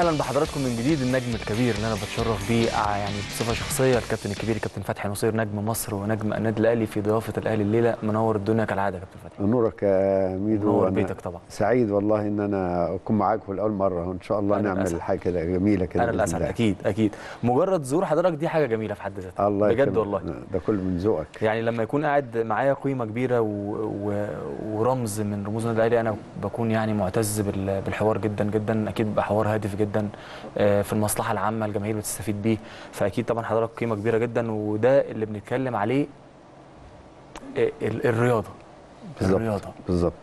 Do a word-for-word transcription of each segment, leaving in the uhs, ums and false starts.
اهلا بحضراتكم من جديد. النجم الكبير اللي انا بتشرف بيه يعني بصفه شخصيه الكابتن الكبير الكابتن فتحي نصير، نجم مصر ونجم النادي الاهلي في ضيافه الاهلي الليله. منور الدنيا كالعاده يا كابتن فتحي. نورك يا ميدو، منور بيتك طبعا. سعيد والله ان انا اكون معاكم لاول مره، وان شاء الله نعمل حاجه كده جميله كده. انا الاسعد. اكيد اكيد مجرد ظهور حضرتك دي حاجه جميله في حد ذاتها. الله بجد والله ده كله من ذوقك. يعني لما يكون قاعد معايا قيمه كبيره و... و... ورمز من رموز النادي الاهلي، انا بكون يعني معتز بال... بالحوار جدا جدا. اكيد بيبقى حوار هادف جدا في المصلحه العامه، الجماهير بتستفيد بيه، فاكيد طبعا حضرتك قيمه كبيره جدا، وده اللي بنتكلم عليه. الرياضه بالظبط الرياضه بالظبط.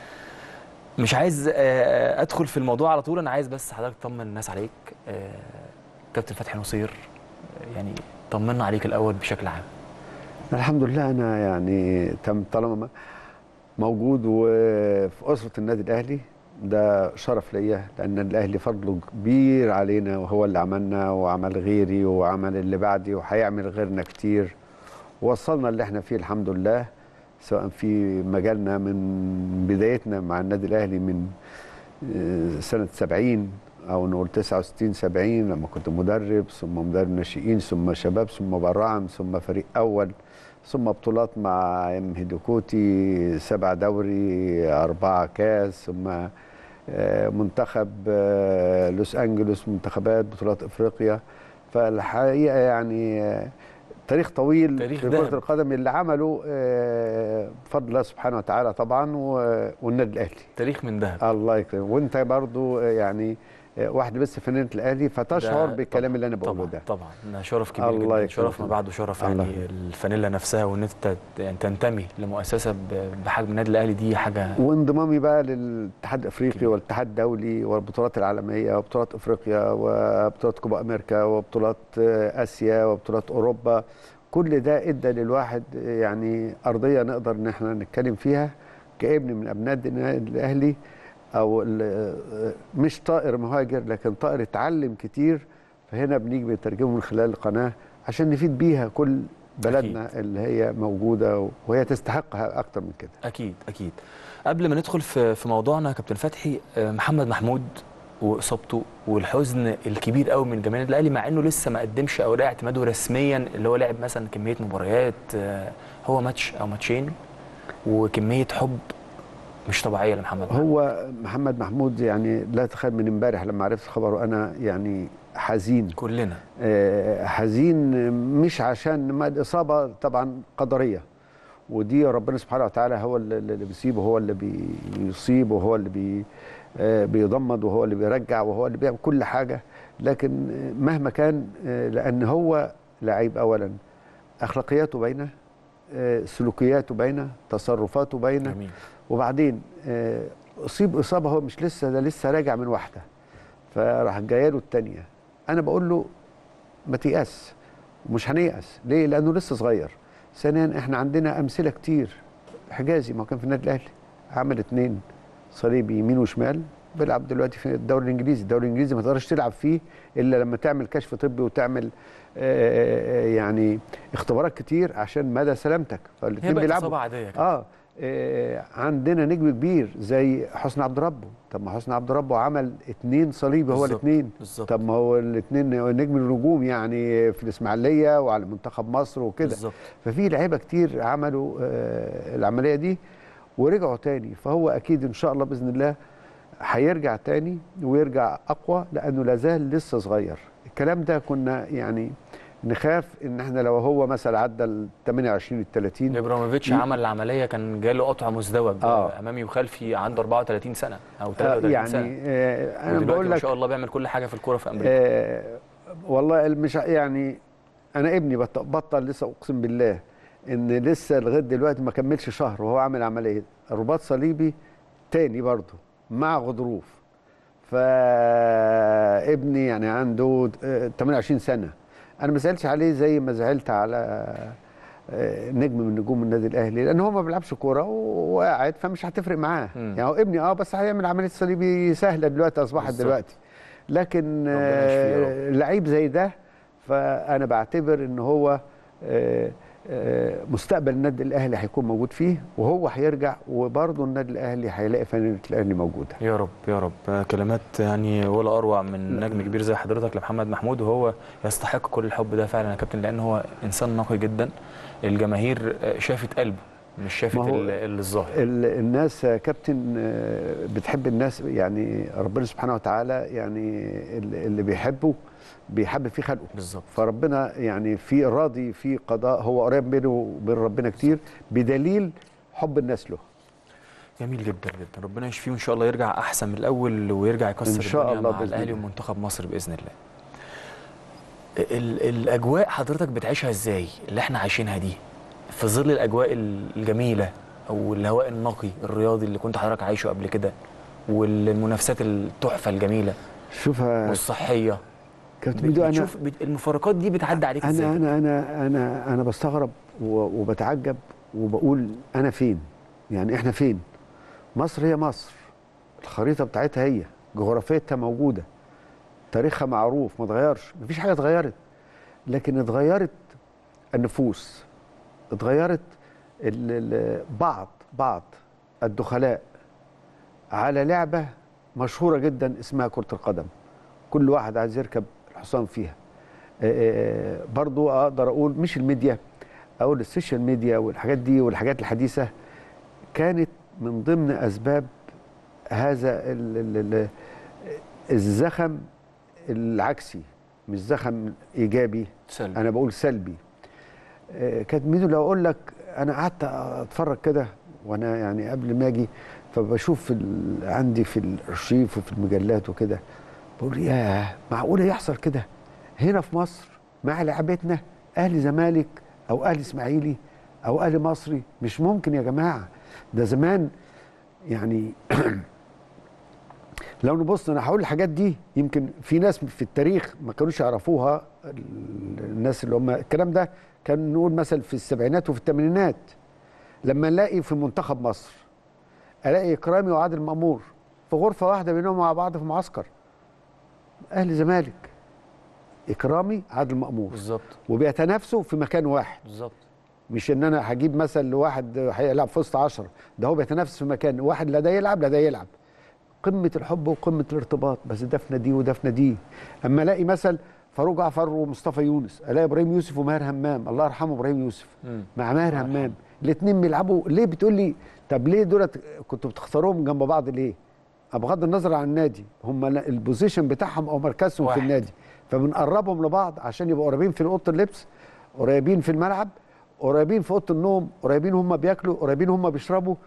مش عايز ادخل في الموضوع على طول، انا عايز بس حضرتك تطمن الناس عليك. كابتن فتحي نصير، يعني طمنا عليك الاول بشكل عام. الحمد لله انا يعني تم طالما موجود وفي اسره النادي الاهلي، ده شرف ليا، لان الاهلي فضله كبير علينا، وهو اللي عملنا وعمل غيري وعمل اللي بعدي وهيعمل غيرنا كتير، ووصلنا اللي احنا فيه الحمد لله، سواء في مجالنا من بدايتنا مع النادي الاهلي من سنه سبعين او نقول تسعة وستين سبعين لما كنت مدرب، ثم مدرب ناشئين، ثم شباب، ثم براعم، ثم فريق اول، ثم بطولات مع ام هيدوكوتي، سبع دوري، اربعه كاس، ثم منتخب لوس انجلوس، منتخبات بطولات افريقيا. فالحقيقه يعني تاريخ طويل تاريخ في كرة القدم اللي عمله بفضل الله سبحانه وتعالى طبعا، والنادي الاهلي تاريخ من ذهب. الله يكرمك. وانت برضو يعني واحد بس في النادي الاهلي، فتشعر بالكلام اللي انا بقوله طبعا ده. طبعا ده شرف كبير الله جدا، شرف ما بعده شرف. يعني الفانيلا نفسها، وان انت يعني تنتمي لمؤسسه بحجم النادي الاهلي، دي حاجه. وانضمامي بقى للاتحاد الافريقي والاتحاد الدولي والبطولات العالميه وبطولات افريقيا وبطولات كوبا امريكا وبطولات اسيا وبطولات اوروبا، كل ده ادى للواحد يعني ارضيه نقدر ان احنا نتكلم فيها كابن من ابناء النادي الاهلي، او مش طائر مهاجر لكن طائر اتعلم كتير. فهنا بنيجي بنترجمه من خلال القناه عشان نفيد بيها كل بلدنا أكيد. اللي هي موجوده وهي تستحقها اكتر من كده. اكيد اكيد. قبل ما ندخل في في موضوعنا كابتن فتحي، محمد محمود واصابته والحزن الكبير قوي من جماهير الاهلي، مع انه لسه ما قدمش اوراق اعتماده رسميا، اللي هو لعب مثلا كميه مباريات، هو ماتش او ماتشين، وكميه حب مش طبيعيه لمحمد محمود. هو محمد محمود يعني لا تخيل من امبارح لما عرفت خبره انا يعني حزين. كلنا آه حزين، مش عشان ما الاصابه طبعا قدريه، ودي ربنا سبحانه وتعالى هو اللي بيسيبه، هو اللي بيصيب، وهو اللي بي آه بيضمد، وهو اللي بيرجع، وهو اللي بيعمل كل حاجه. لكن مهما كان آه لان هو لعيب، اولا اخلاقياته باينه، آه سلوكياته باينه، تصرفاته باينه. جميل. وبعدين اصيب اصابه، هو مش لسه ده لسه راجع من واحده، فراح جايه له الثانيه. انا بقول له ما تيأس، ومش هنيأس. ليه؟ لانه لسه صغير. ثانيا احنا عندنا امثله كتير. حجازي ما كان في النادي الاهلي، عمل اثنين صليبي يمين وشمال، بيلعب دلوقتي في الدوري الانجليزي. الدوري الانجليزي ما تقدرش تلعب فيه الا لما تعمل كشف طبي وتعمل يعني اختبارات كتير عشان مدى سلامتك. فالاثنين بيلعبوا اصابه عاديه كده. اه عندنا نجم كبير زي حسني عبد ربه. طب ما حسني عبد ربه عمل اثنين صليبي، هو الاثنين. طب ما هو الاثنين نجم النجوم يعني في الاسماعيليه وعلى منتخب مصر وكده. ففي لعيبه كتير عملوا العمليه دي ورجعوا تاني. فهو اكيد ان شاء الله باذن الله هيرجع تاني ويرجع اقوى، لانه لا زال لسه صغير. الكلام ده كنا يعني نخاف ان احنا لو هو مثلا عدى ال ثمانية وعشرين ال ثلاثين. ابراهيموفيتش عمل العمليه كان جاله قطع مزدوج آه. امامي وخلفي، عنده أربعة وثلاثين سنه او ثلاثة وثلاثين يعني سنه. آه انا بقول لك ما شاء الله بيعمل كل حاجه في الكوره في امريكا. آه والله مش يعني انا ابني بطل لسه، اقسم بالله ان لسه لغايه دلوقتي ما كملش شهر وهو عامل عمليه رباط صليبي تاني برضه مع غضروف. فابني يعني عنده ثمانية وعشرين سنه. انا ما زعلتش عليه زي ما زعلت على نجم من نجوم النادي الاهلي، لان هو ما بيلعبش كوره وقاعد، فمش هتفرق معاه. يعني هو ابني اه بس هيعمل عمليه صليبي سهله دلوقتي، اصبحت بالزبط. دلوقتي. لكن آه لعيب زي ده، فانا بعتبر ان هو آه مستقبل النادي الاهلي هيكون موجود فيه، وهو هيرجع وبرضه النادي الاهلي هيلاقي فانيله الاهلي موجوده. يا رب يا رب. كلمات يعني ولا اروع من نجم كبير زي حضرتك لمحمد محمود، وهو يستحق كل الحب ده فعلا يا كابتن، لان هو انسان نقي جدا. الجماهير شافت قلبه مش شافت الظاهر. الناس يا كابتن بتحب الناس، يعني ربنا سبحانه وتعالى يعني اللي بيحبه بيحب فيه خلقه بالظبط. فربنا يعني في راضي في قضاء، هو قريب منه وبين ربنا كتير بدليل حب الناس له. جميل جدا جدا. ربنا يشفيه وان شاء الله يرجع احسن من الاول ويرجع يكسر إن شاء الدنيا الله مع الاهلي ومنتخب مصر باذن الله. الاجواء حضرتك بتعيشها ازاي اللي احنا عايشينها دي في ظل الاجواء الجميله او الهواء النقي الرياضي اللي كنت حضرتك عايشه قبل كده، والمنافسات التحفه الجميله شوفها والصحيه؟ كابتن ميدو، انا المفارقات دي بتعدي عليك ازاي؟ انا انا انا انا انا بستغرب وبتعجب وبقول انا فين؟ يعني احنا فين؟ مصر هي مصر، الخريطه بتاعتها هي، جغرافيتها موجوده، تاريخها معروف ما اتغيرش، مفيش حاجه اتغيرت، لكن اتغيرت النفوس، اتغيرت ال ال بعض بعض الدخلاء على لعبه مشهوره جدا اسمها كره القدم، كل واحد عايز يركب الحصان فيها. برضو اقدر اقول مش الميديا، اقول السوشيال ميديا والحاجات دي والحاجات الحديثه كانت من ضمن اسباب هذا الزخم العكسي، مش زخم ايجابي سلبي. انا بقول سلبي. كانت ميدو لو اقول لك انا قعدت اتفرج كده وانا يعني قبل ما اجي، فبشوف في عندي في الارشيف وفي المجلات وكده، بقول ياه معقوله يحصل كده هنا في مصر مع لعبتنا اهلي زمالك او اهلي اسماعيلي او اهلي مصري؟ مش ممكن يا جماعه، ده زمان يعني لو نبص انا هقول الحاجات دي يمكن في ناس في التاريخ ما كانوش يعرفوها، الناس اللي هم الكلام ده كان نقول مثلا في السبعينات وفي الثمانينات، لما نلاقي في منتخب مصر الاقي اكرامي وعادل مأمور في غرفه واحده بينهم مع بعض في معسكر اهلي زمالك، اكرامي عادل مأمور بالظبط، وبيتنافسوا في مكان واحد بالظبط، مش ان انا هجيب مثلا لواحد هيلعب في وسط عشرة، ده هو بيتنافس في مكان واحد، لا ده يلعب لا ده يلعب، قمه الحب وقمه الارتباط، بس ده في ناديه وده في ناديه. اما الاقي مثلا فاروق جعفر ومصطفى يونس، الاقي ابراهيم يوسف وماهر همام، الله يرحمه ابراهيم يوسف مم. مع ماهر همام، الاثنين بيلعبوا. ليه بتقول لي طب ليه دولت كنتوا بتختاروهم جنب بعض ليه؟ بغض النظر عن النادي، هم البوزيشن بتاعهم او مركزهم في النادي، فبنقربهم لبعض عشان يبقوا قريبين في اوضه اللبس، قريبين في الملعب، قريبين في اوضه النوم، قريبين هم بياكلوا، قريبين هم بيشربوا.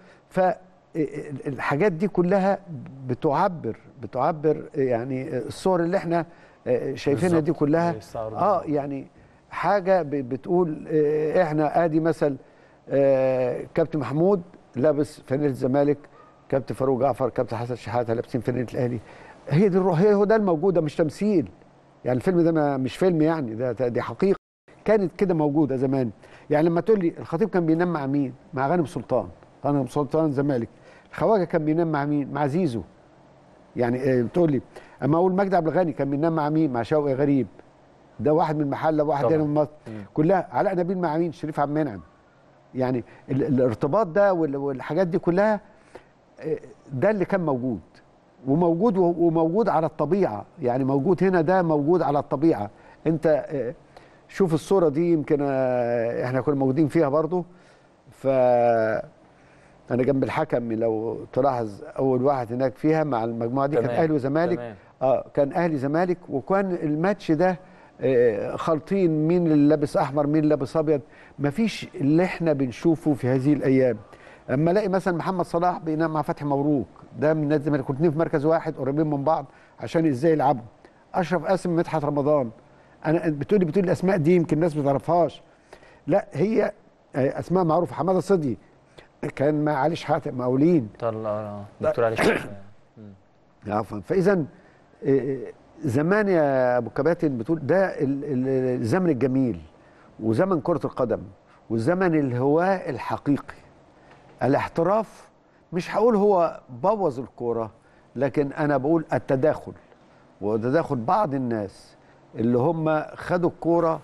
فالحاجات دي كلها بتعبر بتعبر يعني الصور اللي احنا شايفينها دي كلها اه يعني حاجه بتقول احنا ادي مثل كابتن محمود لابس فانيله الزمالك، كابتن فاروق جعفر، كابتن حسن شحاته لابسين فانيله الاهلي. هي دي الروح، هي هو ده الموجوده، مش تمثيل. يعني الفيلم ده ما مش فيلم، يعني ده دي حقيقه كانت كده موجوده زمان. يعني لما تقول لي الخطيب كان بينام مع مين؟ مع غانم سلطان، غانم سلطان الزمالك. الخواجه كان بينام مع مين؟ مع زيزو. يعني تقول لي اما اقول مجدي عبد الغني كان بينام مع مين؟ مع شوقي غريب، ده واحد من المحله وواحد هنا من مصر كلها. علاء نبيل مع مين؟ شريف عبد المنعم. يعني الارتباط ده والحاجات دي كلها ده اللي كان موجود، وموجود وموجود على الطبيعه، يعني موجود هنا، ده موجود على الطبيعه. انت شوف الصوره دي، يمكن احنا كنا موجودين فيها برضو، ف انا جنب الحكم لو تلاحظ اول واحد هناك فيها مع المجموعه دي كان اهلي وزمالك. اه كان اهلي زمالك، وكان الماتش ده آه خالطين مين اللي لابس احمر مين اللي لابس ابيض، مفيش اللي احنا بنشوفه في هذه الايام. اما الاقي مثلا محمد صلاح بينام مع فتحي مبروك، ده من نادي الزمالك، الاثنين في مركز واحد قريبين من بعض عشان ازاي يلعبوا. اشرف قاسم مدحت رمضان، انا بتقولي بتقولي الاسماء دي يمكن الناس ما تعرفهاش، لا هي اسماء معروفه. حماده صدقي كان مع علي شحاته مقاولين، طلع دكتور علي شحاته عفوا. فاذا زمان يا ابو كباتن بتقول ده الزمن الجميل وزمن كره القدم وزمن الهواء الحقيقي. الاحتراف مش هقول هو بوظ الكوره، لكن انا بقول التداخل، وتداخل بعض الناس اللي هم خدوا الكوره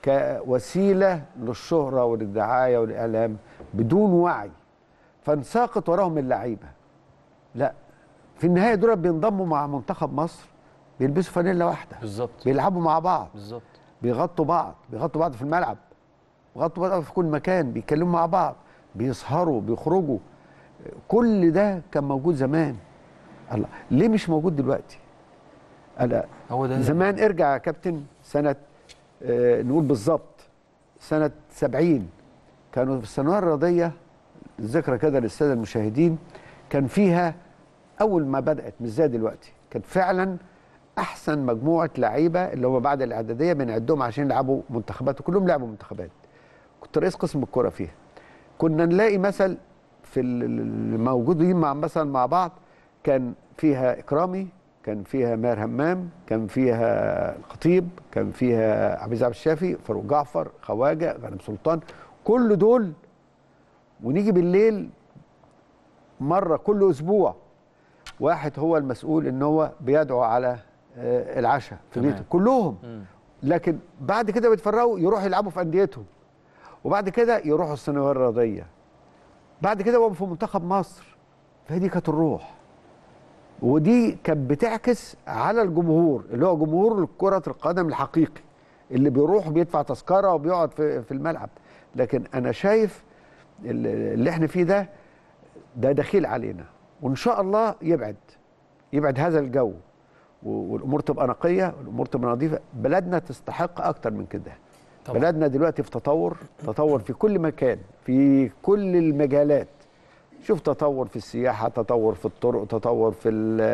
كوسيله للشهره وللدعايه والاعلام بدون وعي، فانساقط وراهم اللعيبه. لا، في النهايه دول بينضموا مع منتخب مصر، بيلبسوا فانيلا واحده بالظبط، بيلعبوا مع بعض بالظبط، بيغطوا بعض بيغطوا بعض في الملعب، بيغطوا بعض في كل مكان، بيتكلموا مع بعض، بيسهروا، بيخرجوا. كل ده كان موجود زمان. الله، ليه مش موجود دلوقتي؟ ألا هو ده زمان ارجع يا كابتن سنه آه نقول بالظبط سنه سبعين، كانوا في الثانويه الرياضيه، ذكرى كده للساده المشاهدين، كان فيها اول ما بدات مش زي دلوقتي، كان فعلا احسن مجموعه لعيبه اللي هم بعد الاعداديه بنعدهم عشان يلعبوا منتخبات، وكلهم لعبوا منتخبات. كنت رئيس قسم الكره فيها. كنا نلاقي مثل في الموجودين مع مثلا مع بعض، كان فيها اكرامي، كان فيها ماهر همام، كان فيها الخطيب، كان فيها عبد العزيز عبد الشافي، فاروق جعفر، خواجه، غانم سلطان، كل دول. ونيجي بالليل مره كل اسبوع واحد هو المسؤول ان هو بيدعو على العشاء في بيته كلهم. م. لكن بعد كده بيتفرقوا يروحوا يلعبوا في انديتهم، وبعد كده يروحوا الثانويه الرياضيه، بعد كده بقوا في منتخب مصر. فدي كانت الروح، ودي كانت بتعكس على الجمهور اللي هو جمهور كرة القدم الحقيقي اللي بيروح بيدفع تذكره وبيقعد في في الملعب. لكن انا شايف اللي احنا فيه ده ده دخيل علينا، وان شاء الله يبعد يبعد هذا الجو، والامور تبقى نقيه والامور تبقى نظيفه. بلدنا تستحق اكتر من كده طبعا. بلدنا دلوقتي في تطور، تطور في كل مكان، في كل المجالات. شوف تطور في السياحه، تطور في الطرق، تطور في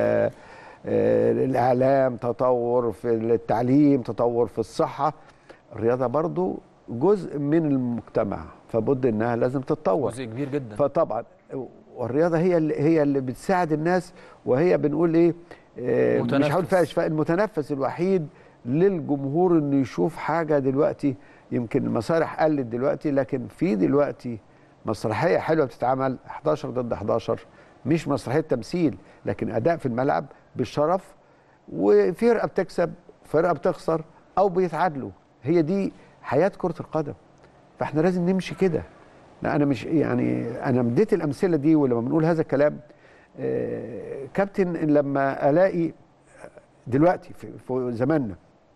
الاعلام، تطور في التعليم، تطور في الصحه. الرياضه برضو جزء من المجتمع، فبد انها لازم تتطور، جزء كبير جدا. فطبعا والرياضه هي اللي هي اللي بتساعد الناس، وهي بنقول ايه آه مش هقول فيها اشفاء، المتنفس الوحيد للجمهور انه يشوف حاجه. دلوقتي يمكن المسارح قلت دلوقتي، لكن في دلوقتي مسرحيه حلوه بتتعمل احداشر ضد احداشر، مش مسرحيه تمثيل لكن اداء في الملعب بالشرف، وفرقه بتكسب فرقه بتخسر او بيتعادلوا. هي دي حياه كره القدم، فاحنا لازم نمشي كده. لا انا مش يعني انا مديت الامثله دي، ولما بنقول هذا الكلام آه كابتن، لما الاقي دلوقتي في, في زماننا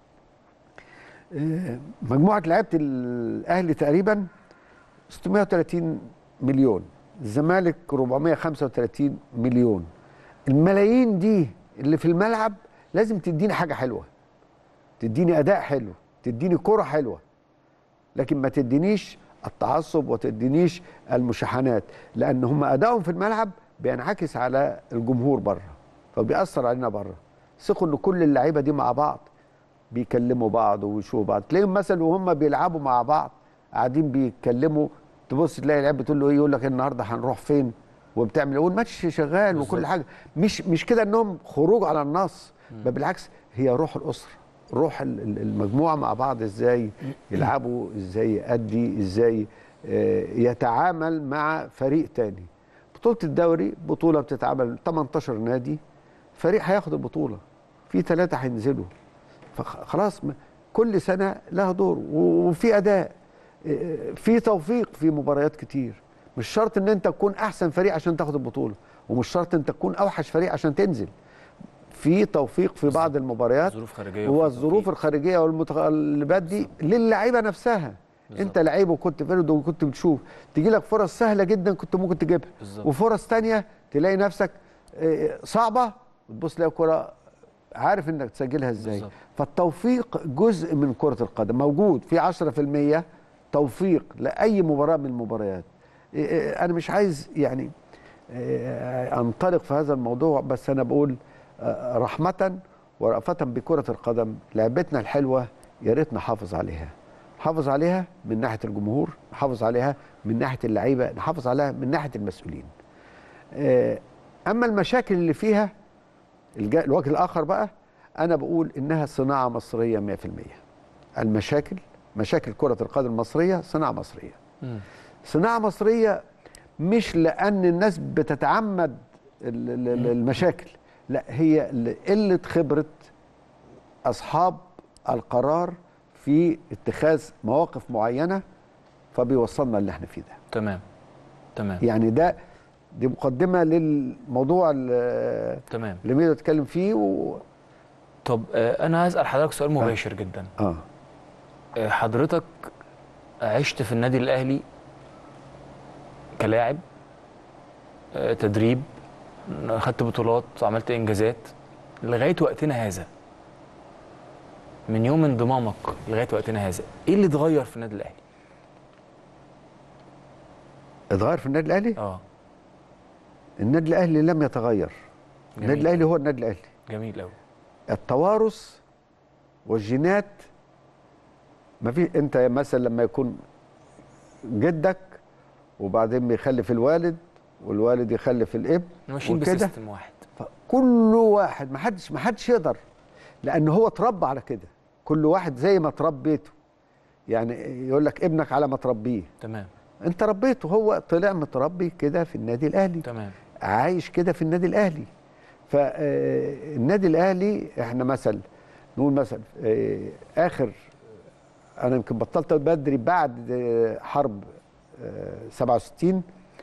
آه مجموعه لعيبه الاهلي تقريبا ستمائة وثلاثين مليون، الزمالك أربعمائة وخمسة وثلاثين مليون. الملايين دي اللي في الملعب لازم تديني حاجه حلوه، تديني اداء حلو، تديني كره حلوه، لكن ما تدينيش التعصب وتدينيش المشاحنات، لان هم ادائهم في الملعب بينعكس على الجمهور بره، فبيأثر علينا بره. ثقوا ان كل اللعيبه دي مع بعض بيكلموا بعض ويشوفوا بعض، تلاقيهم مثلا وهم بيلعبوا مع بعض قاعدين بيتكلموا، تبص تلاقي اللعيب بتقول له ايه، يقول لك النهارده هنروح فين وبتعمل ايه، والماتش شغال بالزبط. وكل حاجه مش مش كده انهم خروج على النص، بل بالعكس هي روح الاسره، روح المجموعه مع بعض، ازاي يلعبوا، ازاي يأدي، ازاي يتعامل مع فريق تاني. بطوله الدوري بطوله بتتعمل تمنتاشر نادي، فريق هياخد البطوله، في ثلاثه هينزلوا، فخلاص كل سنه لها دور، وفي اداء، في توفيق في مباريات كتير. مش شرط ان انت تكون احسن فريق عشان تاخد البطوله، ومش شرط انت تكون اوحش فريق عشان تنزل. في توفيق في بعض المباريات، ظروف خارجيه، والظروف الخارجيه والمتغلبات دي للعيبه نفسها. بالزبط. انت لعيب وكنت فرد وكنت بتشوف تيجي لك فرص سهله جدا كنت ممكن تجيبها، وفرص ثانيه تلاقي نفسك صعبه، وتبص تلاقي كره عارف انك تسجلها ازاي. بالزبط. فالتوفيق جزء من كره القدم، موجود في عشرة في المية توفيق لاي مباراه من المباريات. انا مش عايز يعني انطلق في هذا الموضوع، بس انا بقول رحمه ورأفة بكره القدم، لعبتنا الحلوه يا ريت نحافظ عليها، نحافظ عليها من ناحيه الجمهور، نحافظ عليها من ناحيه اللعيبه، نحافظ عليها من ناحيه المسؤولين. اما المشاكل اللي فيها الوجه الاخر بقى، انا بقول انها صناعه مصريه مئة في المئة. المشاكل مشاكل كره القدم المصريه صناعه مصريه. م. صناعه مصريه مش لان الناس بتتعمد المشاكل، لا، هي قله خبره اصحاب القرار في اتخاذ مواقف معينه فبيوصلنا اللي احنا فيه ده. تمام تمام. يعني ده دي مقدمه للموضوع اللي تمام اللي ميدو اتكلم فيه. و... طب آه انا هسال حضرتك سؤال مباشر آه. جدا. اه آه حضرتك عشت في النادي الاهلي كلاعب، آه تدريب، خدت بطولات، عملت انجازات لغايه وقتنا هذا. من يوم انضمامك لغايه وقتنا هذا ايه اللي اتغير في النادي الاهلي؟ اتغير في النادي الاهلي؟ اه النادي الاهلي لم يتغير. النادي الاهلي هو النادي الاهلي. جميل قوي. التوارث والجينات، ما في. انت مثلا لما يكون جدك وبعدين بيخلف الوالد والوالد يخلف الابن ماشيين بسيستم واحد، كل واحد ما حدش ما حدش يقدر، لان هو اتربى على كده. كل واحد زي ما تربيته، يعني يقول لك ابنك على ما تربيه. تمام. انت ربيته، هو طلع متربي كده في النادي الاهلي. تمام. عايش كده في النادي الاهلي. فالنادي الاهلي احنا مثلا نقول مثلا اخر، انا يمكن بطلت بدري بعد حرب سبعة وستين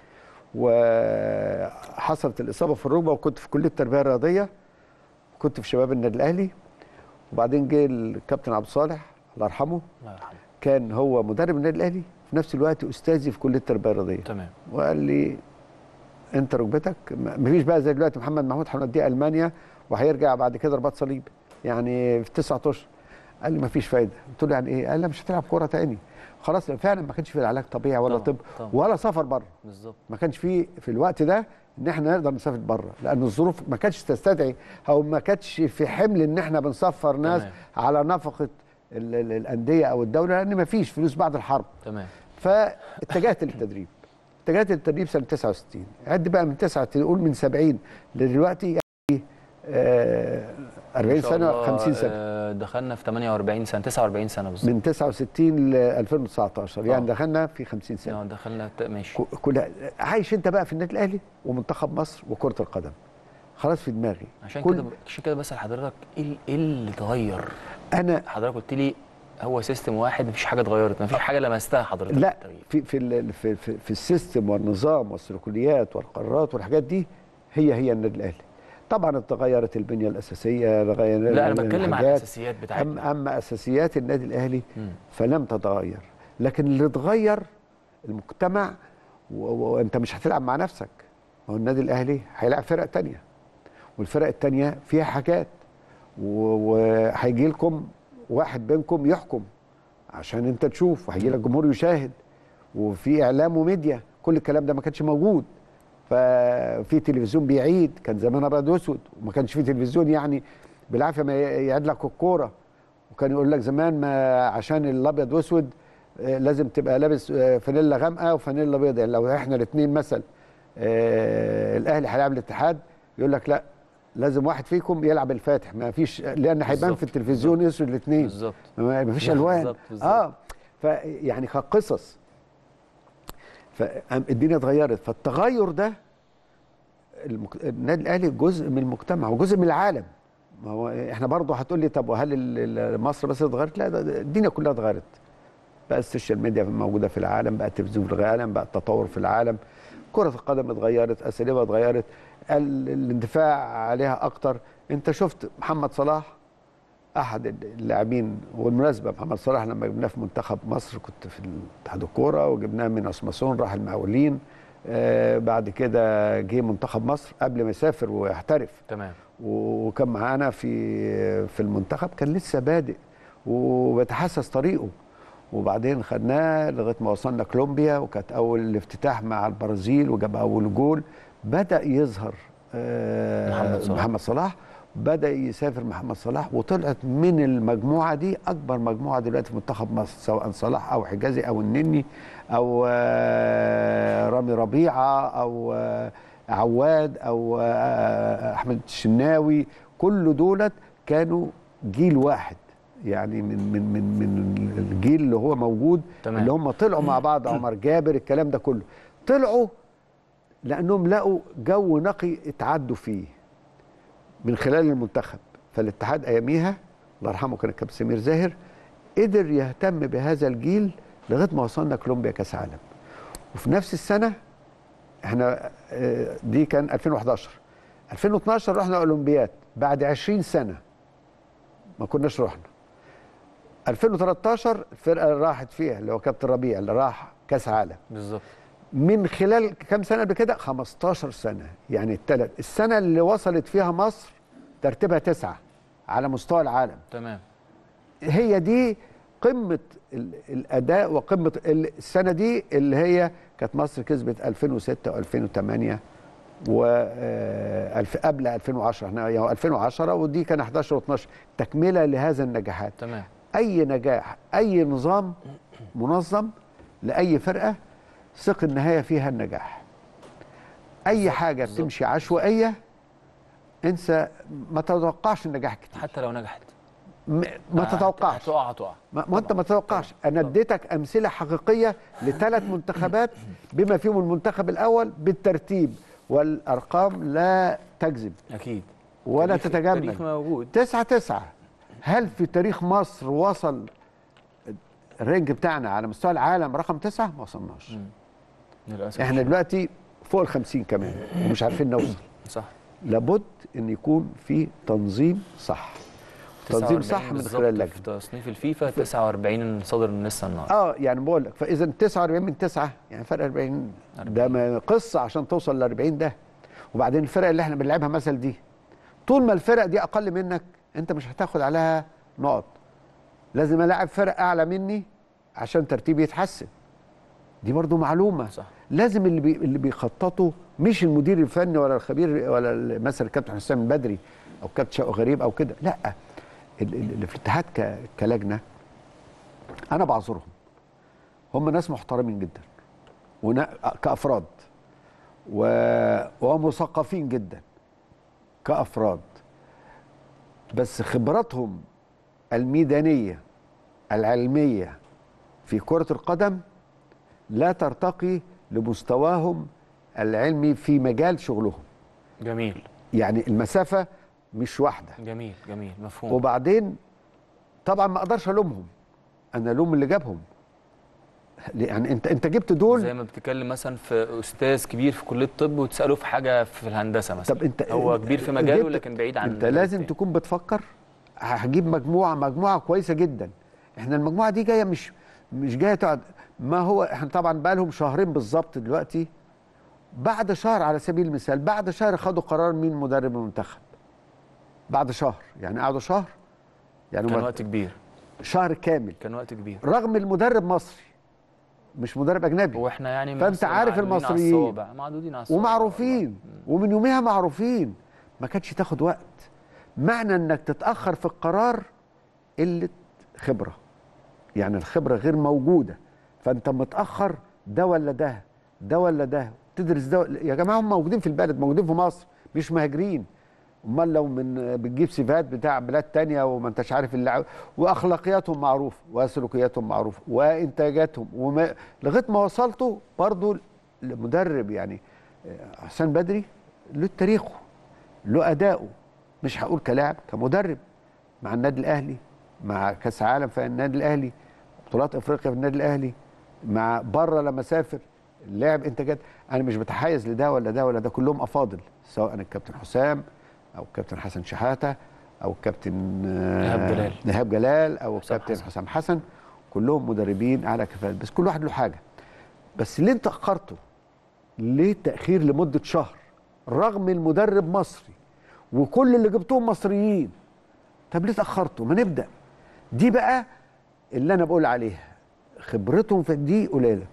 وحصلت الاصابه في الركبه، وكنت في كليه التربيه الرياضيه، كنت في شباب النادي الاهلي. وبعدين جه الكابتن عبد الصالح الله يرحمه، الله يرحمه، كان هو مدرب النادي الاهلي في نفس الوقت استاذي في كليه التربيه الرياضيه. تمام. وقال لي انت ركبتك مفيش بقى زي دلوقتي محمد محمود هنوديه المانيا وهيرجع بعد كده رباط صليب يعني في تسعة اشهر. قال لي مفيش فايده. قلت له يعني ايه؟ قال لي مش هتلعب كوره تاني خلاص. فعلا ما كانش في علاج طبيعي ولا طبعًا. طب طبعًا. ولا سفر بره. بالظبط. ما كانش في في الوقت ده ان احنا نقدر نسافر بره، لان الظروف ما كانتش تستدعي، او ما كانتش في حمل ان احنا بنسفر ناس تمام. على نفقه ال ال الانديه او الدوله، لان ما فيش فلوس بعد الحرب. تمام. فاتجهت للتدريب. اتجهت للتدريب سنه تسعة وستين. عد بقى من تسعة تقول من سبعين لدلوقتي يعني آه أربعين سنه خمسين سنه. آه دخلنا في ثمانية وأربعين سنه، تسعة وأربعين سنه بالظبط. من تسعة وستين ل ألفين وتسعتاشر يعني دخلنا في خمسين سنه. اه دخلنا ماشي. كلها عايش انت بقى في النادي الاهلي ومنتخب مصر وكره القدم. خلاص في دماغي. عشان كده عشان كده بسال حضرتك ايه ايه اللي اتغير؟ انا حضرتك قلت لي هو سيستم واحد، مفيش حاجه اتغيرت، مفيش حاجه لمستها حضرتك؟ لا، في في في في, في السيستم والنظام والسلوكيات والقرارات والحاجات دي هي هي النادي الاهلي. طبعا اتغيرت البنيه الاساسيه. لا انا بتكلم عن الاساسيات بتاعتنا. أما, اما اساسيات النادي الاهلي فلم تتغير، لكن اللي اتغير المجتمع. وانت مش هتلعب مع نفسك، هو النادي الاهلي هيلعب فرق تانية، والفرق التانية فيها حاجات، وهيجي لكم واحد بينكم يحكم عشان انت تشوف، وهيجي لك جمهور يشاهد، وفي اعلام وميديا. كل الكلام ده ما كانش موجود. ففي تلفزيون بيعيد، كان زمان ابيض واسود، وما كانش في تلفزيون يعني بالعافيه ما يعيد لك الكوره. وكان يقول لك زمان ما عشان الابيض واسود لازم تبقى لابس فانيلا غامقه وفانيلا بيضاء. يعني لو احنا الاثنين مثلا الاهلي هيلعب الاتحاد، يقول لك لا لازم واحد فيكم يلعب الفاتح، ما فيش، لان هيبان في التلفزيون اسود الاثنين بالظبط، ما فيش الوان. اه فيعني قصص. فالدنيا اتغيرت. فالتغير ده المك... النادي الاهلي جزء من المجتمع وجزء من العالم. ما هو احنا برضه هتقول لي طب وهل مصر بس اتغيرت؟ لا، الدنيا كلها اتغيرت. بقى السوشيال ميديا موجوده في العالم، بقى التلفزيون في العالم، بقى التطور في العالم، كره القدم اتغيرت، اساليبها اتغيرت، الاندفاع عليها اكتر. انت شفت محمد صلاح احد اللاعبين، والمناسبه محمد صلاح لما جبناه في منتخب مصر كنت في اتحاد الكوره، وجبناه من اسمصون راح المقاولين. آه بعد كده جه منتخب مصر قبل ما يسافر ويحترف. تمام. وكان معانا في في المنتخب، كان لسه بادئ وبيتحسس طريقه. وبعدين خدناه لغايه ما وصلنا كولومبيا، وكانت اول افتتاح مع البرازيل وجاب اول جول. بدا يظهر آه محمد صلاح. محمد صلاح بدأ يسافر محمد صلاح، وطلعت من المجموعة دي أكبر مجموعة دلوقتي في منتخب مصر، سواء صلاح أو حجازي أو النني أو رامي ربيعة أو عواد أو أحمد الشناوي. كل دولت كانوا جيل واحد، يعني من من من من الجيل اللي هو موجود. تمام. اللي هم طلعوا مع بعض، عمر جابر، الكلام ده كله طلعوا لأنهم لقوا جو نقي اتعدوا فيه من خلال المنتخب. فالاتحاد اياميها الله يرحمه كان الكابتن سمير زاهر قدر يهتم بهذا الجيل لغايه ما وصلنا كولومبيا كاس عالم. وفي نفس السنه احنا دي كان ألفين وحداشر، ألفين واثناشر رحنا اولمبياد بعد عشرين سنه ما كناش رحنا. ألفين وتلتاشر الفرقه اللي راحت فيها اللي هو كابتن ربيع اللي راح كاس عالم بالظبط. من خلال كام سنه قبل كده؟ خمستاشر سنه. يعني الثلاث السنه اللي وصلت فيها مصر ترتيبها تسعه على مستوى العالم. تمام. هي دي قمه الاداء وقمه السنه دي اللي هي كانت مصر كسبت ألفين وستة وألفين وثمانية وقبل ألفين وعشرة. احنا يعني ألفين وعشرة ودي كان حداشر واثناشر تكمله لهذا النجاحات. تمام. اي نجاح، اي نظام منظم لاي فرقه ثق النهايه فيها النجاح. اي حاجه بتمشي عشوائيه انسى، ما تتوقعش النجاح كتير. حتى لو نجحت ما تتوقعش، هتقع هتقع. ما انت ما تتوقعش. انا اديتك امثله حقيقيه لثلاث منتخبات بما فيهم المنتخب الاول بالترتيب، والارقام لا تكذب اكيد ولا تتجمل. التاريخ موجود. تسعة تسعة. هل في تاريخ مصر وصل الرينج بتاعنا على مستوى العالم رقم تسعة؟ ما وصلناش. للاسف احنا دلوقتي فوق الخمسين كمان ومش عارفين نوصل. صح. لابد ان يكون في تنظيم صح. تنظيم صح من خلال اللجنه. في تصنيف الفيفا تسعة وأربعين صدر من لسه النهارده. اه يعني بقول لك، فاذا تسعة وأربعين من تسعة يعني فرق أربعين. ده ما قصه عشان توصل ل أربعين ده. وبعدين الفرق اللي احنا بنلعبها مثل دي، طول ما الفرق دي اقل منك انت مش هتاخد عليها نقط. لازم الاعب فرق اعلى مني عشان ترتيبي يتحسن. دي برضو معلومه. صح. لازم اللي بي اللي بيخططوا مش المدير الفني ولا الخبير ولا مثلا الكابتن حسام البدري او كابتن شوقي غريب او كده، لا. اللي في الاتحاد كلجنه انا بعذرهم، هم ناس محترمين جدا كافراد ومثقفين جدا كافراد، بس خبراتهم الميدانيه العلميه في كره القدم لا ترتقي لمستواهم العلمي في مجال شغلهم. جميل. يعني المسافه مش واحده. جميل جميل مفهوم. وبعدين طبعا ما اقدرش الومهم، انا الوم اللي جابهم. يعني انت انت جبت دول زي ما بتتكلم مثلا في استاذ كبير في كليه الطب وتساله في حاجه في الهندسه مثلا. طب انت هو كبير في مجاله لكن بعيد عن انت لازم التاني. تكون بتفكر هجيب مجموعه مجموعه كويسه جدا. احنا المجموعه دي جايه مش مش جايه تقعد. ما هو احنا طبعا بقى لهم شهرين بالظبط دلوقتي. بعد شهر على سبيل المثال، بعد شهر خدوا قرار مين مدرب المنتخب. بعد شهر يعني قعدوا شهر، يعني كان وقت كبير، شهر كامل، كان وقت كبير، رغم المدرب مصري مش مدرب اجنبي. واحنا يعني فانت عارف المصريين معدودين على الصوابع ومعروفين ومن يوميها معروفين. ما كانتش تاخد وقت. معنى انك تتاخر في القرار قله خبره، يعني الخبره غير موجوده، فانت متاخر. ده ولا ده، ده ولا ده، تدرس ده. يا جماعه هم موجودين في البلد، موجودين في مصر، مش مهاجرين. امال لو من بتجيب سيفات بتاع بلاد تانية وما انتش عارف اللعب. واخلاقياتهم معروفه وسلوكياتهم معروفه وانتاجاتهم وما لغايه ما وصلتوا برضو المدرب. يعني حسام بدري له تاريخه، له اداؤه، مش هقول كلاعب، كمدرب مع النادي الاهلي، مع كاس عالم في النادي الاهلي، بطولات افريقيا في النادي الاهلي، مع بره لما سافر لعب انتاجات. انا مش بتحيز لده ولا ده ولا ده، كلهم افاضل، سواء الكابتن حسام او الكابتن حسن شحاته او الكابتن نهاب جلال نهاب جلال او الكابتن حسام حسن، كلهم مدربين على كفاءه، بس كل واحد له حاجه. بس ليه انت اخرته؟ ليه التاخير لمده شهر رغم المدرب مصري وكل اللي جبتوهم مصريين؟ طب ليه تاخرتوا؟ ما نبدا. دي بقى اللي انا بقول عليها، خبرتهم في دي قليله.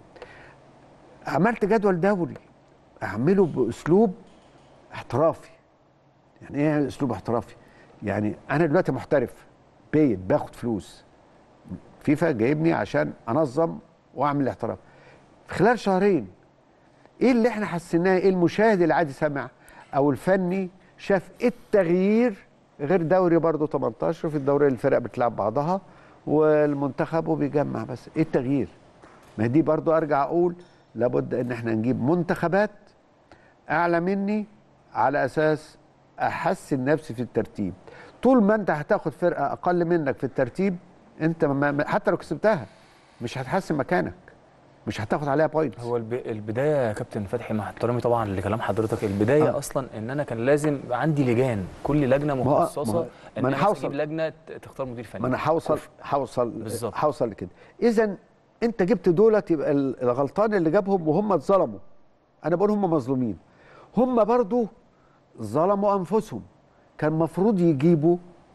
عملت جدول دوري اعمله باسلوب احترافي. يعني ايه اسلوب احترافي؟ يعني انا دلوقتي محترف، بيد باخد فلوس، فيفا جايبني عشان انظم واعمل احتراف. في خلال شهرين ايه اللي احنا حسيناه؟ ايه المشاهد العادي سمع او الفني شاف التغيير؟ غير دوري برضه تمنتاشر، في الدوري الفرق بتلعب بعضها والمنتخب وبيجمع، بس ايه التغيير؟ ما دي برضه ارجع اقول لابد ان احنا نجيب منتخبات اعلى مني على اساس احسن نفسي في الترتيب. طول ما انت هتاخد فرقه اقل منك في الترتيب انت ما حتى لو كسبتها مش هتحسن مكانك، مش هتاخد عليها بوينتس. هو الب... البدايه يا كابتن فتحي مع احترامي طبعا لكلام حضرتك، البدايه آه. اصلا ان انا كان لازم عندي لجان، كل لجنه مخصصه ان انا هوصل اجيب لجنه تختار مدير فني. ما انا هوصل هوصل هوصل لكده. اذا انت جبت دولت، يبقى الغلطان اللي جابهم وهم اتظلموا. انا بقول هم مظلومين، هم برضو ظلموا انفسهم. كان المفروض يجيبوا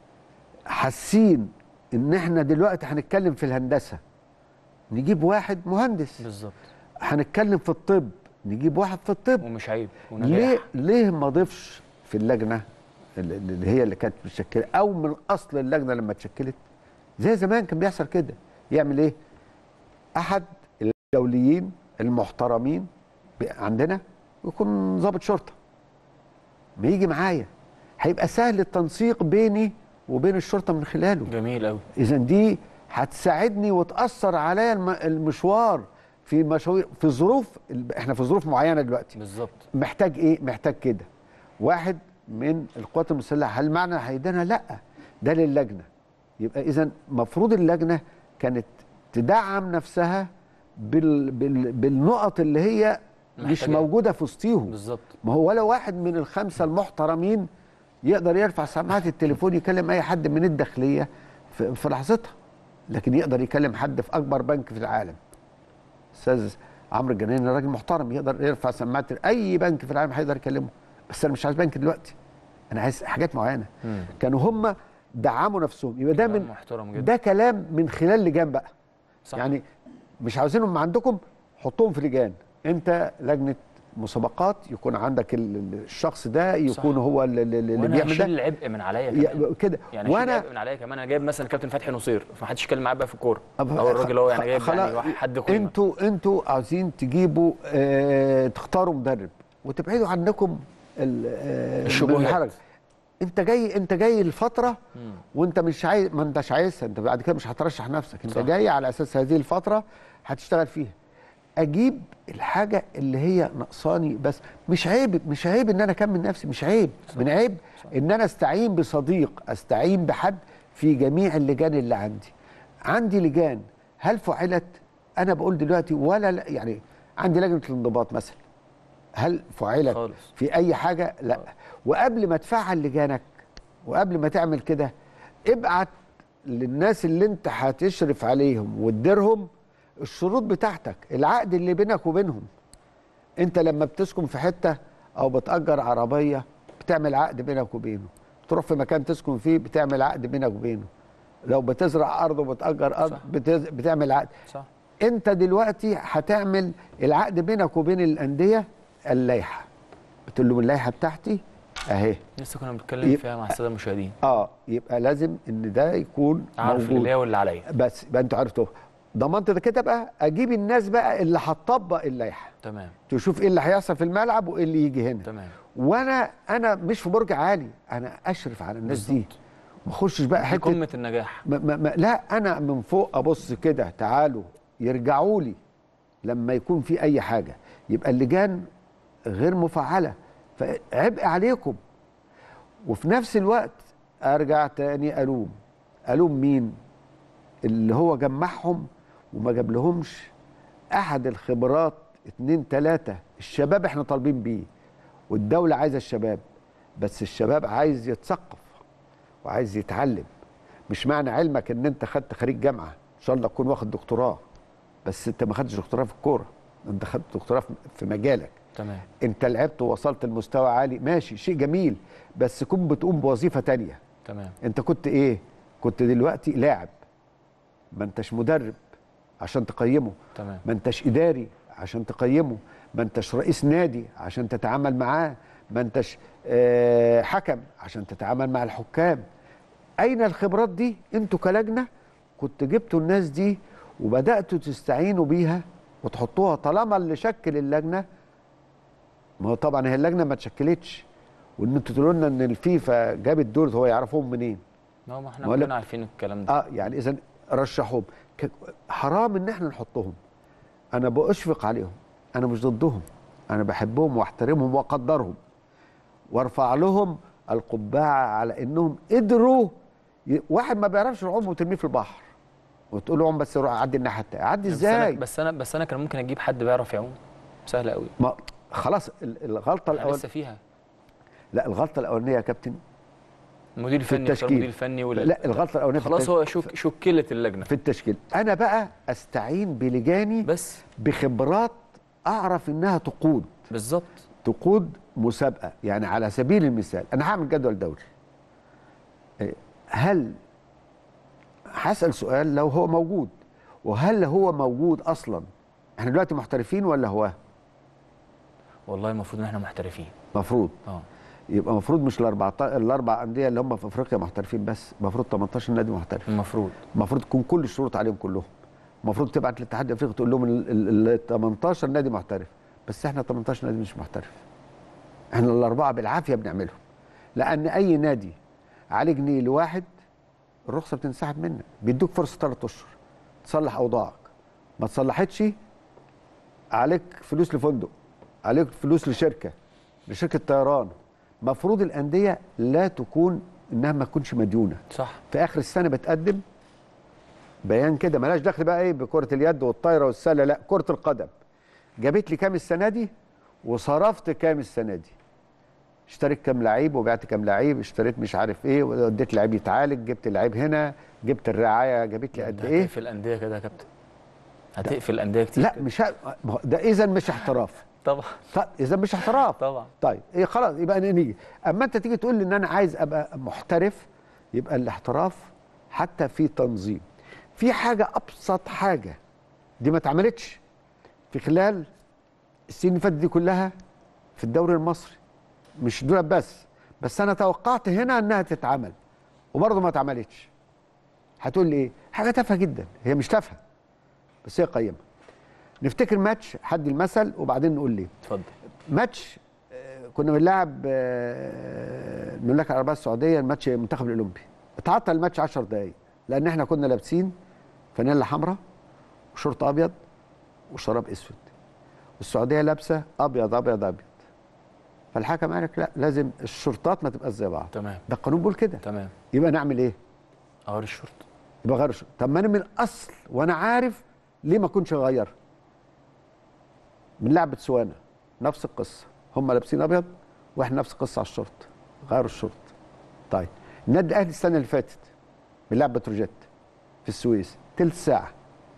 حاسين ان احنا دلوقتي هنتكلم في الهندسه نجيب واحد مهندس بالظبط، هنتكلم في الطب نجيب واحد في الطب، ومش عيب ونجاح. ليه ليه ما ضيفش في اللجنه اللي هي اللي كانت متشكله او من اصل اللجنه لما اتشكلت زي زمان كان بيحصل كده؟ يعمل ايه؟ احد الدوليين المحترمين عندنا يكون ضابط شرطه، ما يجي معايا هيبقى سهل التنسيق بيني وبين الشرطه من خلاله. جميل قوي. اذا دي هتساعدني وتاثر عليا المشوار في مشاوير في ظروف، احنا في ظروف معينه دلوقتي بالظبط. محتاج ايه؟ محتاج كده واحد من القوات المسلحه. هل معنى هيدانا؟ لا، ده للجنه. يبقى اذا المفروض اللجنه كانت تدعم نفسها بال بال بالنقط اللي هي مش موجوده في وسطيهم. بالظبط. ما هو ولا واحد من الخمسه المحترمين يقدر يرفع سماعه التليفون يكلم اي حد من الداخليه في, في لحظتها، لكن يقدر يكلم حد في اكبر بنك في العالم. استاذ عمرو الجناني راجل محترم يقدر يرفع سماعه اي بنك في العالم هيقدر يكلمه، بس انا مش عايز بنك دلوقتي، انا عايز حاجات معينه. مم. كانوا هم دعموا نفسهم. يبقى ده من محترم جدا. ده كلام من خلال لجان بقى. صح. يعني مش عاوزينهم عندكم، حطوهم في لجان. انت لجنه مسابقات يكون عندك الشخص ده يكون صح. هو اللي, اللي بيعمل ده. العبء من عليا كمان كده يعني، وانا العبء من عليا كمان. انا جايب مثلا كابتن فتحي نصير فما حدش يتكلم معاه بقى في الكوره، او الراجل هو يعني جايب يعني واحد حد قيمه. انتوا انتوا عاوزين تجيبوا اه تختاروا مدرب وتبعدوا عنكم الشبهات. انت جاي انت جاي الفتره وانت مش عايز، ما انتش عايزها، انت بعد كده مش هترشح نفسك، انت صح. جاي على اساس هذه الفتره هتشتغل فيها. اجيب الحاجه اللي هي ناقصاني بس. مش عيب مش عيب ان انا اكمل نفسي، مش عيب. صح. من عيب صح. ان انا استعين بصديق، استعين بحد في جميع اللجان اللي عندي. عندي لجان هل فعلت؟ انا بقول دلوقتي ولا لا. يعني عندي لجنه الانضباط مثلا، هل فعلت خالص. في اي حاجه؟ لا. خالص. وقبل ما تفعل لجانك وقبل ما تعمل كده ابعت للناس اللي انت هتشرف عليهم وتديرهم الشروط بتاعتك، العقد اللي بينك وبينهم. انت لما بتسكن في حته او بتأجر عربيه بتعمل عقد بينك وبينه، تروح في مكان تسكن فيه بتعمل عقد بينك وبينه، لو بتزرع ارض وبتأجر ارض بتز... بتعمل عقد. صح. انت دلوقتي هتعمل العقد بينك وبين الانديه، اللائحه بتقول له اللائحه بتاعتي اهي. لسه كنا بنتكلم فيها مع الساده المشاهدين. اه يبقى لازم ان ده يكون عارف موجود. اللي هي واللي عليا بس يبقى انتوا عرفتوا. ضمنت ده كده بقى اجيب الناس بقى اللي هتطبق اللائحه. تمام. تشوف ايه اللي هيحصل في الملعب وايه اللي يجي هنا. تمام. وانا انا مش في برج عالي، انا اشرف على الناس بالزبط. دي ما اخشش بقى حته قمه النجاح. ما ما ما لا، انا من فوق ابص كده، تعالوا يرجعوا لي لما يكون في اي حاجه. يبقى اللجان غير مفعله، فعبء عليكم. وفي نفس الوقت ارجع تاني الوم الوم مين؟ اللي هو جمعهم وما جاب لهمش احد الخبرات. اتنين تلاته الشباب احنا طالبين بيه والدوله عايزه الشباب، بس الشباب عايز يتثقف وعايز يتعلم. مش معنى علمك ان انت خدت خريج جامعه ان شاء الله تكون واخد دكتوراه، بس انت ما خدتش دكتوراه في الكوره، انت خدت دكتوراه في مجالك. تمام. انت لعبت ووصلت لمستوى عالي، ماشي، شيء جميل، بس كنت بتقوم بوظيفه تانيه. تمام. انت كنت ايه؟ كنت دلوقتي لاعب، ما انتش مدرب عشان تقيمه. تمام. ما انتش اداري عشان تقيمه، ما انتش رئيس نادي عشان تتعامل معاه، ما انتش آه حكم عشان تتعامل مع الحكام. اين الخبرات دي؟ انتوا كلجنه كنت جبتوا الناس دي وبداتوا تستعينوا بيها وتحطوها. طالما اللي شكل اللجنه، ما هو طبعا هي اللجنه ما اتشكلتش، وان انتوا تقولوا لنا ان الفيفا جابت دول، هو يعرفهم منين؟ ما هو احنا كلنا عارفين الكلام ده. اه يعني اذا رشحوهم، حرام ان احنا نحطهم. انا بأشفق عليهم، انا مش ضدهم، انا بحبهم واحترمهم واقدرهم وارفع لهم القبعه على انهم قدروا ي... واحد ما بيعرفش يعوم وترميه في البحر وتقول له عم بس روح عدي الناحيه الثانيه، عدي بس انا ازاي؟ بس انا بس انا كان ممكن اجيب حد بيعرف يعوم، سهله قوي. ما خلاص ال- الغلطه احنا الاول لسه فيها. لا الغلطه الاولانيه يا كابتن المدير في الفني يختار المدير التشكيل. الفني ولا لا الغلطه الاولانيه في خلاص، هو التشكيل. شك شكلت اللجنه في التشكيل انا بقى استعين بلجاني بس. بخبرات اعرف انها تقود بالظبط. تقود مسابقه. يعني على سبيل المثال انا هعمل جدول دوري، إيه، هل هسال سؤال لو هو موجود، وهل هو موجود اصلا؟ احنا دلوقتي محترفين ولا هو؟ والله المفروض ان احنا محترفين. مفروض. اه يبقى المفروض مش الاربع الاربع انديه اللي هم في افريقيا محترفين بس، المفروض تمنتاشر نادي محترف. المفروض المفروض تكون كل الشروط عليهم كلهم. المفروض تبعت للاتحاد الافريقي تقول لهم ال تمنتاشر نادي محترف، بس احنا تمنتاشر نادي مش محترف. احنا الاربعه بالعافيه بنعملهم، لان اي نادي عليه جنيه لواحد الرخصه بتنسحب منك، بيدوك فرصه ثلاث اشهر تصلح اوضاعك، ما تصلحتش عليك فلوس لفندق، عليك فلوس لشركه لشركه طيران. مفروض الانديه لا تكون انها ما تكونش مديونه. صح. في اخر السنه بتقدم بيان كده، مالهاش دخل بقى ايه بكره اليد والطايره والسله، لا كره القدم جابت لي كام السنه دي وصرفت كام السنه دي، اشتريت كام لعيب وبعت كام لعيب، اشتريت مش عارف ايه واديت لعيب يتعالج، جبت لعيب هنا، جبت الرعايه جابت لي قد ايه. هتقفل الانديه كده يا كابتن، هتقفل الانديه كتير لا كده. مش ه... ده اذا مش احتراف. طبعا. طيب اذا مش احتراف طبعا. طيب ايه خلاص يبقى نيجي. اما انت تيجي تقول لي ان انا عايز ابقى محترف، يبقى الاحتراف حتى في تنظيم. في حاجه ابسط حاجه دي ما اتعملتش في خلال السنين اللي فاتت دي كلها في الدوري المصري، مش دول بس بس انا توقعت هنا انها تتعمل وبرضه ما اتعملتش. هتقول لي ايه؟ حاجه تافهه جدا. هي مش تافهه بس هي قيمه. نفتكر ماتش حد المثل وبعدين نقول ليه. اتفضل. ماتش آه، كنا بنلعب آه، المملكه العربيه السعوديه، الماتش المنتخب الاولمبي. اتعطل الماتش عشر دقائق لان احنا كنا لابسين فانيلا حمراء وشورت ابيض وشراب اسود، والسعوديه لابسه ابيض ابيض ابيض. فالحكم قال لك لا لازم الشورتات ما تبقاش زي بعض. تمام. ده القانون بيقول كده. تمام. يبقى نعمل ايه؟ اغير الشورت. يبقى غير الشورت. طب ما انا من الاصل وانا عارف ليه ما كنتش اغيرها. بنلعب بتسوانا نفس القصه، هم لابسين ابيض واحنا نفس القصه على الشورت، غيروا الشورت. طيب النادي الاهلي السنه اللي فاتت بنلعب بتروجيت في السويس تلت ساعه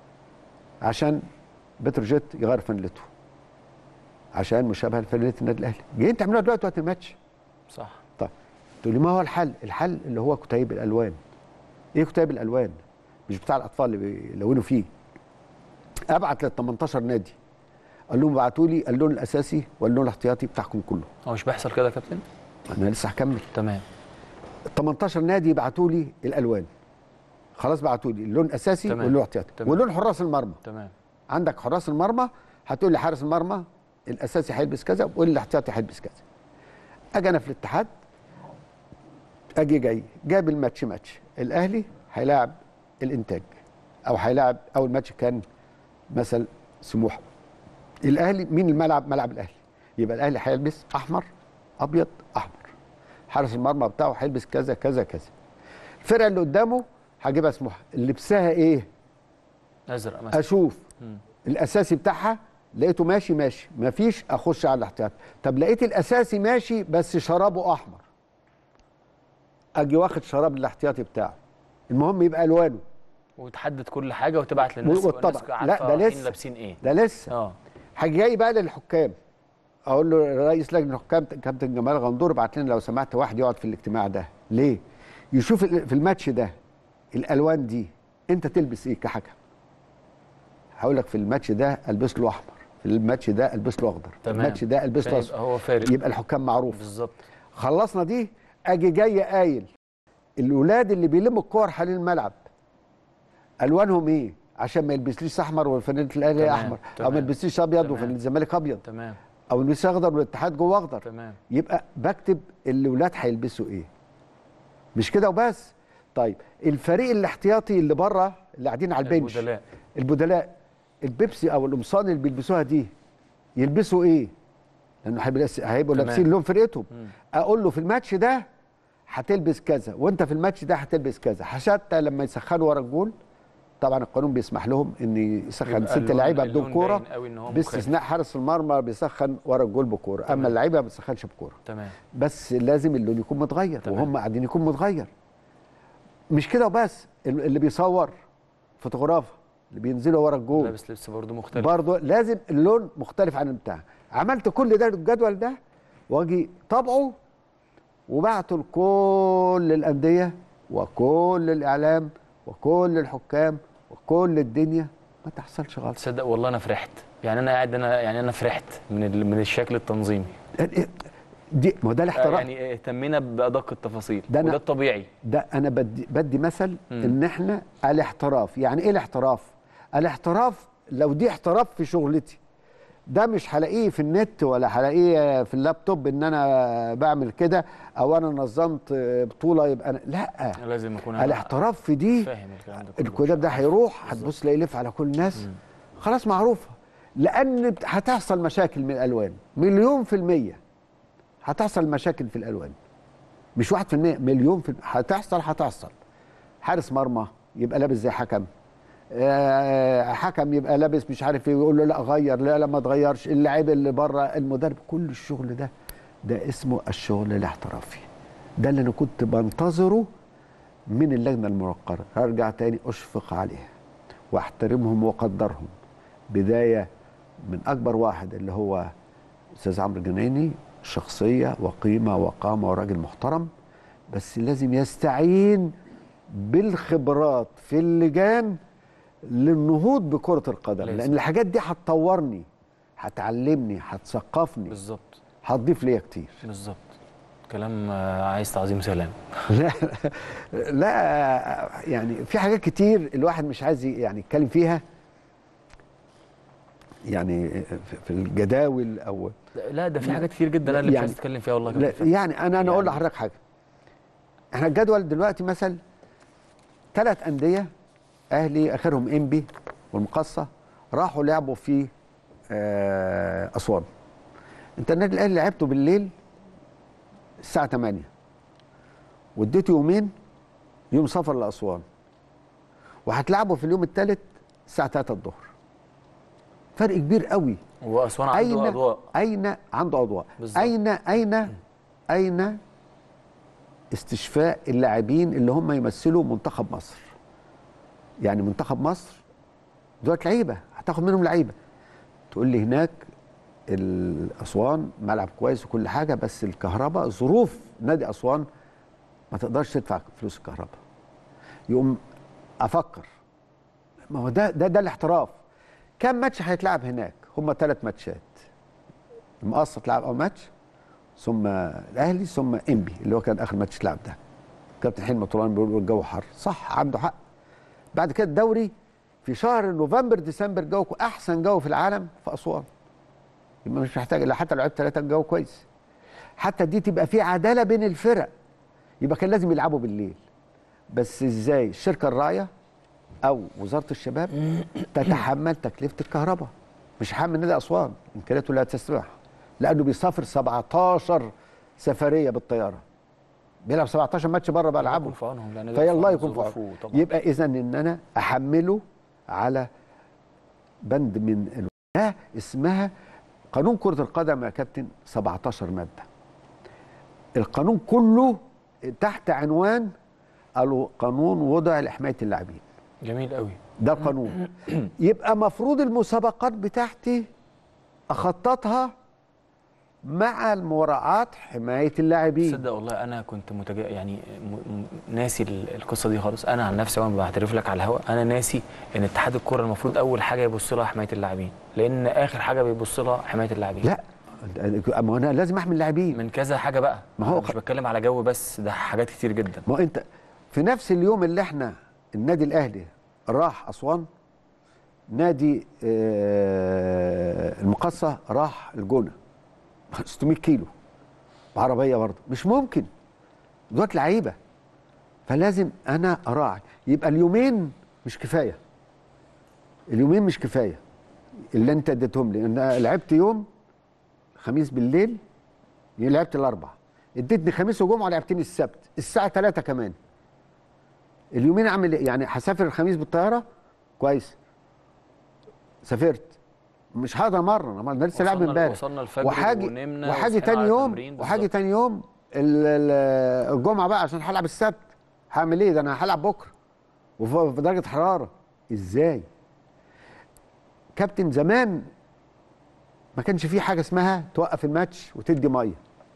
عشان بتروجيت يغير فانلته عشان مشابهه لفانله النادي الاهلي. جايين تعملوها دلوقتي وقت الماتش. صح. طيب تقول لي ما هو الحل؟ الحل اللي هو كتيب الالوان. ايه كتيب الالوان؟ مش بتاع الاطفال اللي بيلونوا فيه. ابعت لل تمنتاشر نادي قال لهم ابعتوا لي اللون الاساسي واللون الاحتياطي بتاعكم كله. هو مش بيحصل كده يا كابتن؟ انا لسه هكمل. تمام. ال تمنتاشر نادي يبعتوا لي الالوان. خلاص بعتوا لي اللون الاساسي واللون الاحتياطي ولون حراس المرمى. تمام. عندك حراس المرمى هتقول لي حارس المرمى الاساسي هيلبس كذا وقول لي الاحتياطي هيلبس كذا. اجي انا في الاتحاد اجي جاي جاب الماتش ماتش الاهلي هيلاعب الانتاج او هيلاعب اول ماتش كان مثلا سموحه. الاهلي مين الملعب؟ ملعب الاهلي. يبقى الاهلي هيلبس احمر ابيض احمر. حارس المرمى بتاعه هيلبس كذا كذا كذا. الفرقه اللي قدامه هجيبها سموحه لبسها ايه؟ ازرق مثلا. اشوف مم. الاساسي بتاعها لقيته ماشي ماشي مفيش اخش على الاحتياط. طب لقيت الاساسي ماشي بس شرابه احمر اجي واخد شراب الاحتياطي بتاعه. المهم يبقى الوانه وتحدد كل حاجه وتبعت للناس والطبع. لا ده لسه لابسين ايه. ده لسه اه هاجي جاي بقى للحكام اقول له رئيس لجنه الحكام كابتن جمال غندور ابعت لنا لو سمحت واحد يقعد في الاجتماع ده. ليه؟ يشوف في الماتش ده الالوان دي انت تلبس ايه كحكم. هقول لك في الماتش ده البس له احمر، في الماتش ده البس له اخضر، في الماتش ده البس له اصفر. هو فارق. يبقى الحكام معروف بالظبط. خلصنا دي اجي جاي قايل الاولاد اللي بيلموا الكور حوالين الملعب الوانهم ايه عشان ما يلبسليش احمر وفانيله الاهلي احمر، او ما يلبسليش ابيض وفانيله الزمالك ابيض. تمام. او يلبس اخضر والاتحاد جوه اخضر. تمام. يبقى بكتب الاولاد هيلبسوا ايه. مش كده وبس. طيب الفريق الاحتياطي اللي بره اللي قاعدين على البنش البدلاء البدلاء البيبسي او القمصان اللي بيلبسوها دي يلبسوا ايه؟ لانه هيبقوا لابسين لون فرقتهم. مم. اقول له في الماتش ده هتلبس كذا وانت في الماتش ده هتلبس كذا، حتى لما يسخنوا ورا الجول طبعا القانون بيسمح لهم ان يسخن ست لعيبه بدون كوره باستثناء حارس المرمى بيسخن ورا الجول بكوره، اما اللعيبه ما بتسخنش بكوره. تمام. بس لازم اللون يكون متغير. تمام. وهم قاعدين يكون متغير. مش كده وبس، اللي بيصور فوتوغرافر اللي بينزلوا ورا الجول لابس لبس برضه مختلف، برضه لازم اللون مختلف عن بتاعه. عملت كل ده الجدول ده واجي طبعه وبعته لكل الانديه وكل الاعلام وكل الحكام وكل الدنيا، ما تحصلش غلط. تصدق والله انا فرحت، يعني انا قاعد انا يعني انا فرحت من من الشكل التنظيمي دي. ما ده الاحتراف، يعني اهتمينا بادق التفاصيل ده وده الطبيعي. ده انا بدي بدي مثل م. ان احنا الاحتراف. يعني ايه الاحتراف؟ الاحتراف لو دي احتراف في شغلتي، ده مش هلاقيه في النت ولا هلاقيه في اللابتوب ان انا بعمل كده او انا نظمت بطوله يبقى أنا لا، لازم اكون الاحتراف في دي. فاهم الكلام ده. الكتاب ده هيروح هتبص تلاقيه يلف على كل الناس. م. خلاص معروفه، لان هتحصل مشاكل من الالوان مليون في الميه. هتحصل مشاكل في الالوان مش واحد في المية، مليون في المية هتحصل هتحصل. حارس مرمى يبقى لابس زي حكم، آه حكم يبقى لابس مش عارف ايه ويقول له لا غير، لا لا ما تغيرش، اللاعب اللي بره، المدرب، كل الشغل ده ده اسمه الشغل الاحترافي. ده اللي انا كنت بنتظره من اللجنه الموقره. هرجع تاني اشفق عليها واحترمهم واقدرهم، بدايه من اكبر واحد اللي هو استاذ عمرو الجنايني، شخصيه وقيمه وقامه وراجل محترم، بس لازم يستعين بالخبرات في اللجان للنهوض بكرة القدم. لازم. لأن الحاجات دي هتطورني، هتعلمني، هتثقفني، بالظبط، هتضيف ليا كتير. بالظبط. كلام عايز تعظيم سلام. لا لا، يعني في حاجات كتير الواحد مش عايز يعني يتكلم فيها، يعني في الجداول او لا ده في حاجات كتير جدا انا اللي يعني مش عايز اتكلم فيها والله. لا يعني انا انا اقول يعني لحضرتك حاجه. احنا الجدول دلوقتي مثلا ثلاث انديه، اهلي اخرهم انبي والمقصه، راحوا لعبوا في اسوان. انت النادي الاهلي لعبته بالليل الساعه ثمانية واديته يومين، يوم سفر لاسوان، وهتلعبوا في اليوم الثالث الساعه ثلاثة الظهر. فرق كبير قوي. واسوان عنده اضواء. اين عنده اضواء بالزبط. اين اين اين استشفاء اللاعبين اللي هم يمثلوا منتخب مصر؟ يعني منتخب مصر دول لعيبه، هتاخد منهم لعيبه. تقول لي هناك الاسوان ملعب كويس وكل حاجه، بس الكهرباء، ظروف نادي اسوان ما تقدرش تدفع فلوس الكهرباء. يقوم افكر، ما هو ده ده ده الاحتراف. كم ماتش هيتلعب هناك؟ هم ثلاث ماتشات. المقصه تلعب اول ماتش، ثم الاهلي، ثم انبي اللي هو كان اخر ماتش اتلعب ده. كابتن حلمي طولان بيقول الجو حر، صح عنده حق. بعد كده الدوري في شهر نوفمبر ديسمبر، جو احسن جو في العالم في اسوان. يبقى مش محتاج، لا حتى لو لعبت ثلاثه الجو كويس. حتى دي تبقى في عداله بين الفرق. يبقى كان لازم يلعبوا بالليل. بس ازاي الشركه الراعيه او وزاره الشباب تتحمل تكلفه الكهرباء؟ مش حامل نادي اسوان، امكانياته لا تسمح، لانه بيسافر سبعتاشر سفريه بالطياره، بيلعب سبعتاشر ماتش بره بلعبه، فيا الله يكون في عونه. يبقى اذا ان انا احمله على بند من ال... ده اسمها قانون كره القدم يا كابتن، سبعتاشر ماده. القانون كله تحت عنوان قالوا قانون وضع لحمايه اللاعبين. جميل قوي. ده قانون. يبقى مفروض المسابقات بتاعتي اخططها مع مراعاه حمايه اللاعبين. تصدق والله انا كنت متج... يعني م... م... ناسي القصه دي خالص. انا عن نفسي وانا بعترف لك على الهواء، انا ناسي ان اتحاد الكره المفروض اول حاجه يبص لها حمايه اللاعبين، لان اخر حاجه بيبص لها حمايه اللاعبين. لا ما انا لازم احمي اللاعبين من كذا حاجه بقى. ما هو مش بتكلم على جو بس، ده حاجات كتير جدا. ما انت في نفس اليوم اللي احنا النادي الاهلي راح اسوان، نادي آه المقصه راح الجونه ستمية كيلو بعربيه برضه، مش ممكن، دول لعيبه، فلازم انا اراعي. يبقى اليومين مش كفايه، اليومين مش كفايه اللي انت اديتهم لي. انا لعبت يوم خميس بالليل، لعبت الاربع، اديتني خميس وجمعه، لعبتني السبت الساعه ثلاثة كمان. اليومين اعمل ايه؟ يعني هسافر الخميس بالطياره كويس، سافرت مش هقدر امرن، انا لسه لاعب امبارح، وصلنا الفجر وحاجي ونمنا وحاجي تاني يوم وحاجي تاني يوم الجمعه بقى عشان هلعب السبت، هعمل ايه؟ ده انا هلعب بكره وفي درجه حراره. ازاي؟ كابتن زمان ما كانش فيه حاجه اسمها توقف الماتش وتدي ميه.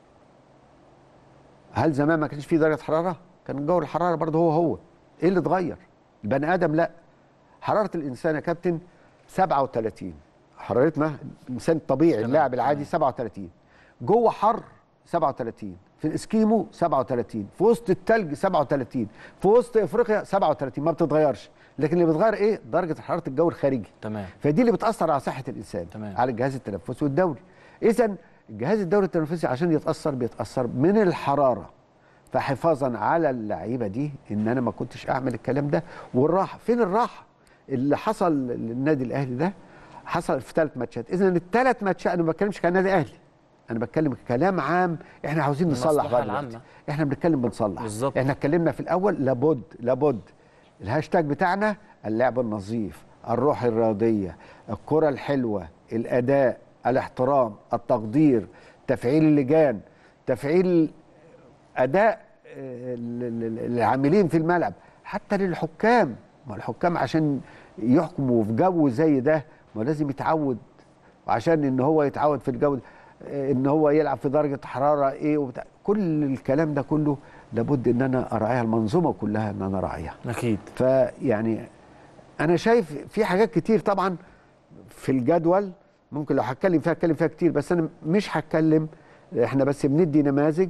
هل زمان ما كانش فيه درجه حراره؟ كان الجو الحراره برضه هو هو. ايه اللي اتغير؟ البني ادم لا. حراره الانسان يا كابتن سبعة وثلاثين، حرارتنا الانسان الطبيعي اللاعب العادي سبعة وثلاثين، جوه حر سبعة وثلاثين، في الاسكيمو سبعة وثلاثين، في وسط الثلج سبعة وثلاثين، في وسط افريقيا سبعة وثلاثين، ما بتتغيرش. لكن اللي بيتغير ايه؟ درجه حراره الجو الخارجي. تمام. فدي اللي بتاثر على صحه الانسان. تمام. على الجهاز التنفسي والدوري. اذا الجهاز الدوري التنفسي عشان يتاثر بيتاثر من الحراره. فحفاظا على اللعيبه دي ان انا ما كنتش اعمل الكلام ده. والراحه، فين الراحه؟ اللي حصل للنادي الاهلي ده حصل في ثلاث ماتشات. اذا الثلاث ماتشات انا ما بتكلمش كنادي اهلي، انا بتكلم كلام عام. احنا عاوزين نصلح بقى دلوقتي. احنا بنتكلم بنصلح بالظبط. احنا اتكلمنا في الاول لابد لابد الهاشتاج بتاعنا اللعب النظيف، الروح الرياضيه، الكره الحلوه، الاداء، الاحترام، التقدير، تفعيل اللجان، تفعيل اداء العاملين في الملعب، حتى للحكام. ما الحكام عشان يحكموا في جو زي ده ما لازم يتعود، وعشان ان هو يتعود في الجو ان هو يلعب في درجه حراره ايه وبتاع. كل الكلام ده كله لابد ان انا اراعيها، المنظومه كلها ان انا اراعيها. اكيد. فيعني انا شايف في حاجات كتير طبعا في الجدول ممكن لو هتكلم فيها اتكلم فيها كتير، بس انا مش هتكلم. احنا بس بندي نماذج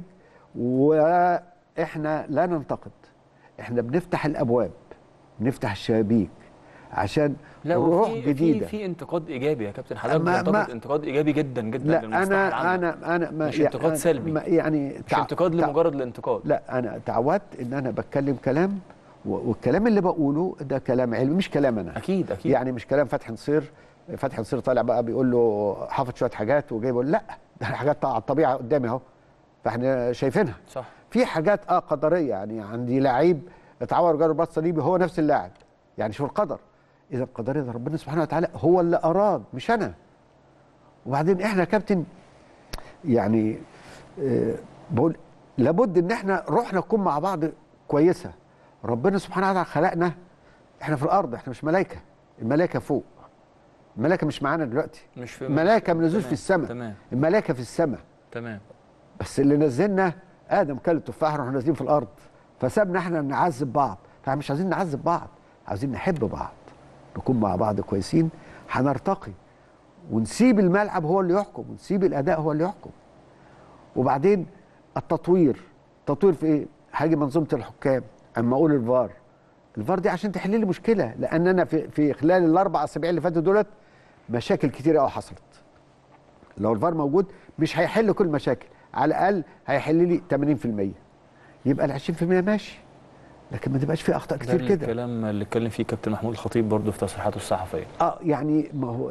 واحنا لا ننتقد، احنا بنفتح الابواب، بنفتح الشبابيك عشان روح جديده. في في انتقاد ايجابي يا كابتن، حضرتك بتنتقد انتقاد ايجابي جدا جدا لا للمصلحه العامه. انا انا ما مش انتقاد يعني سلبي، يعني مش انتقاد لمجرد الانتقاد. لا انا تعودت ان انا بتكلم كلام، والكلام اللي بقوله ده كلام علمي مش كلام انا. اكيد اكيد. يعني مش كلام فتحي نصير. فتحي نصير طالع بقى بيقول له حافظ شويه حاجات وجاي بيقول لا، ده حاجات على الطبيعه قدامي اهو، فاحنا شايفينها. صح. في حاجات اه قدريه، يعني عندي لعيب اتعور جاله رباط صليبي هو نفس اللاعب، يعني شو القدر. اذا القدر ده ربنا سبحانه وتعالى هو اللي اراد مش انا. وبعدين احنا يا كابتن يعني آه بقول لابد ان احنا روحنا تكون مع بعض كويسه. ربنا سبحانه وتعالى خلقنا احنا في الارض، احنا مش ملائكه. الملائكه فوق، الملائكه مش معانا دلوقتي، مش في الملائكه ما نزلوش في السماء. تمام. الملائكه في السماء. تمام. بس اللي نزلنا ادم كل التفاح واحنا نازلين في الارض، فسابنا احنا نعذب بعض. فاحنا مش عايزين نعذب بعض، عايزين نحب بعض، نكون مع بعض كويسين، هنرتقي ونسيب الملعب هو اللي يحكم، ونسيب الاداء هو اللي يحكم. وبعدين التطوير، التطوير في ايه؟ هاجي منظومه الحكام اما اقول الفار، الفار دي عشان تحل لي مشكله، لان انا في في خلال الاربع اسابيع اللي فاتوا دولت مشاكل كتير قوي حصلت. لو الفار موجود مش هيحل كل المشاكل، على الاقل هيحل لي ثمانين في المية، يبقى ال عشرين في المية ماشي، لكن ما تبقاش فيه اخطاء كتير كده. الكلام اللي اتكلم فيه كابتن محمود الخطيب برضه في تصريحاته الصحفيه. اه يعني ما هو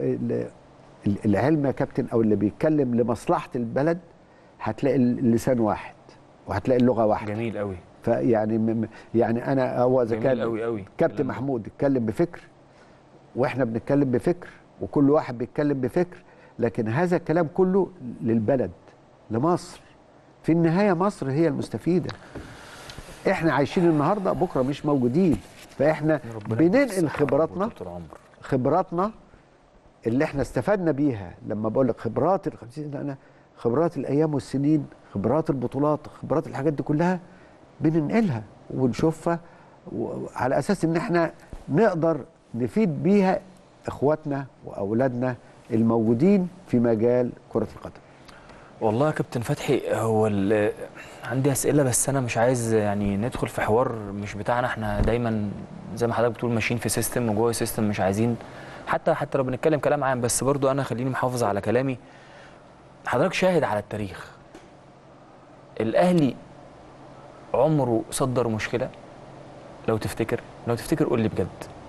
العلم يا كابتن او اللي بيتكلم لمصلحه البلد هتلاقي اللسان واحد وهتلاقي اللغه واحده. جميل قوي. فيعني يعني انا هو اذا كان قوي قوي كابتن محمود اتكلم بفكر واحنا بنتكلم بفكر وكل واحد بيتكلم بفكر، لكن هذا الكلام كله للبلد، لمصر. في النهايه مصر هي المستفيده. احنا عايشين النهارده بكره مش موجودين، فاحنا بننقل خبراتنا خبراتنا اللي احنا استفدنا بيها. لما بقول لك خبرات ال خمسين سنه، خبرات الايام والسنين، خبرات البطولات، خبرات الحاجات دي كلها بننقلها ونشوفها على اساس ان احنا نقدر نفيد بيها اخواتنا واولادنا الموجودين في مجال كرة القدم. والله يا كابتن فتحي، هو عندي اسئله بس انا مش عايز يعني ندخل في حوار مش بتاعنا. احنا دايما زي ما حضرتك بتقول ماشيين في سيستم، وجوه السيستم مش عايزين حتى حتى لو بنتكلم كلام عام، بس برضو انا خليني محافظ على كلامي. حضرتك شاهد على التاريخ، الاهلي عمره صدر مشكله؟ لو تفتكر لو تفتكر قول لي بجد،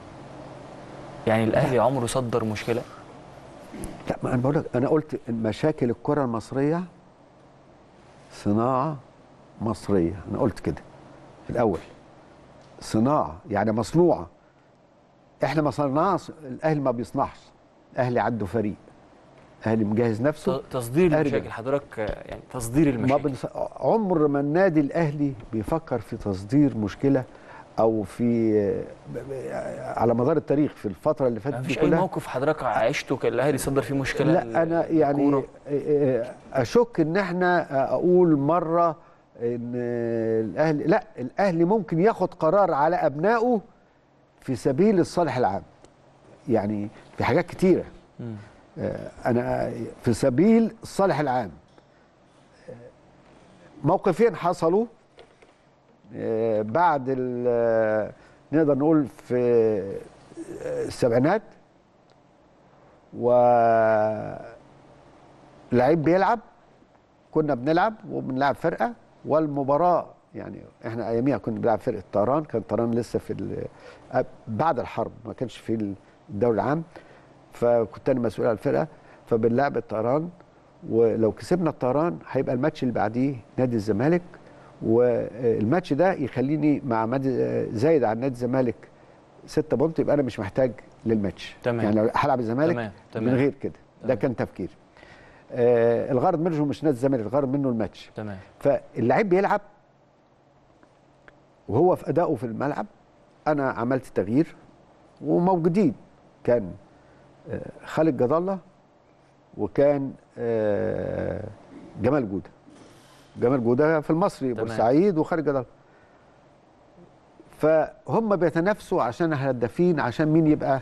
يعني الاهلي عمره صدر مشكله؟ لا، ما انا بقول لك، انا قلت مشاكل الكره المصريه صناعه مصريه، انا قلت كده في الاول. صناعه يعني مصنوعه. احنا ما صنعناش، الاهلي ما بيصنعش، الاهلي عنده فريق، الاهلي مجهز نفسه. تصدير المشاكل حضرتك يعني تصدير المشاكل. ما بنص... عمر ما النادي الاهلي بيفكر في تصدير مشكله او في على مدار التاريخ في الفتره اللي فاتت دي كلها. مفيش اي موقف حضرتك عشته كان الاهلي صدر فيه مشكله؟ لا انا يعني الكورة. اشك ان احنا اقول مره ان الاهلي، لا الاهلي ممكن ياخد قرار على ابنائه في سبيل الصالح العام، يعني في حاجات كتيره. م. انا في سبيل الصالح العام موقفين حصلوا بعد نقدر نقول في السبعينات، ولعيب بيلعب، كنا بنلعب وبنلعب فرقه، والمباراه يعني احنا اياميها كنا بنلعب فرقه طيران، كان طيران لسه في بعد الحرب ما كانش في الدوري العام، فكنت انا مسؤول عن الفرقه، فبنلعب الطيران، ولو كسبنا الطيران هيبقى الماتش اللي بعديه نادي الزمالك، والماتش ده يخليني مع زايد عن نادي الزمالك ستة بونت، يبقى انا مش محتاج للماتش. تمام. يعني لو هلعب الزمالك تمام. تمام. من غير كده. ده كان تفكير. آه الغرض منه مش نادي الزمالك، الغرض منه الماتش. تمام. فاللعيب بيلعب وهو في ادائه في الملعب، انا عملت تغيير وموجودين كان آه خالد جد الله وكان آه جمال جوده. جمال جوده في المصري بورسعيد، وخالد جد الله. فهم بيتنافسوا عشان هدافين، عشان مين يبقى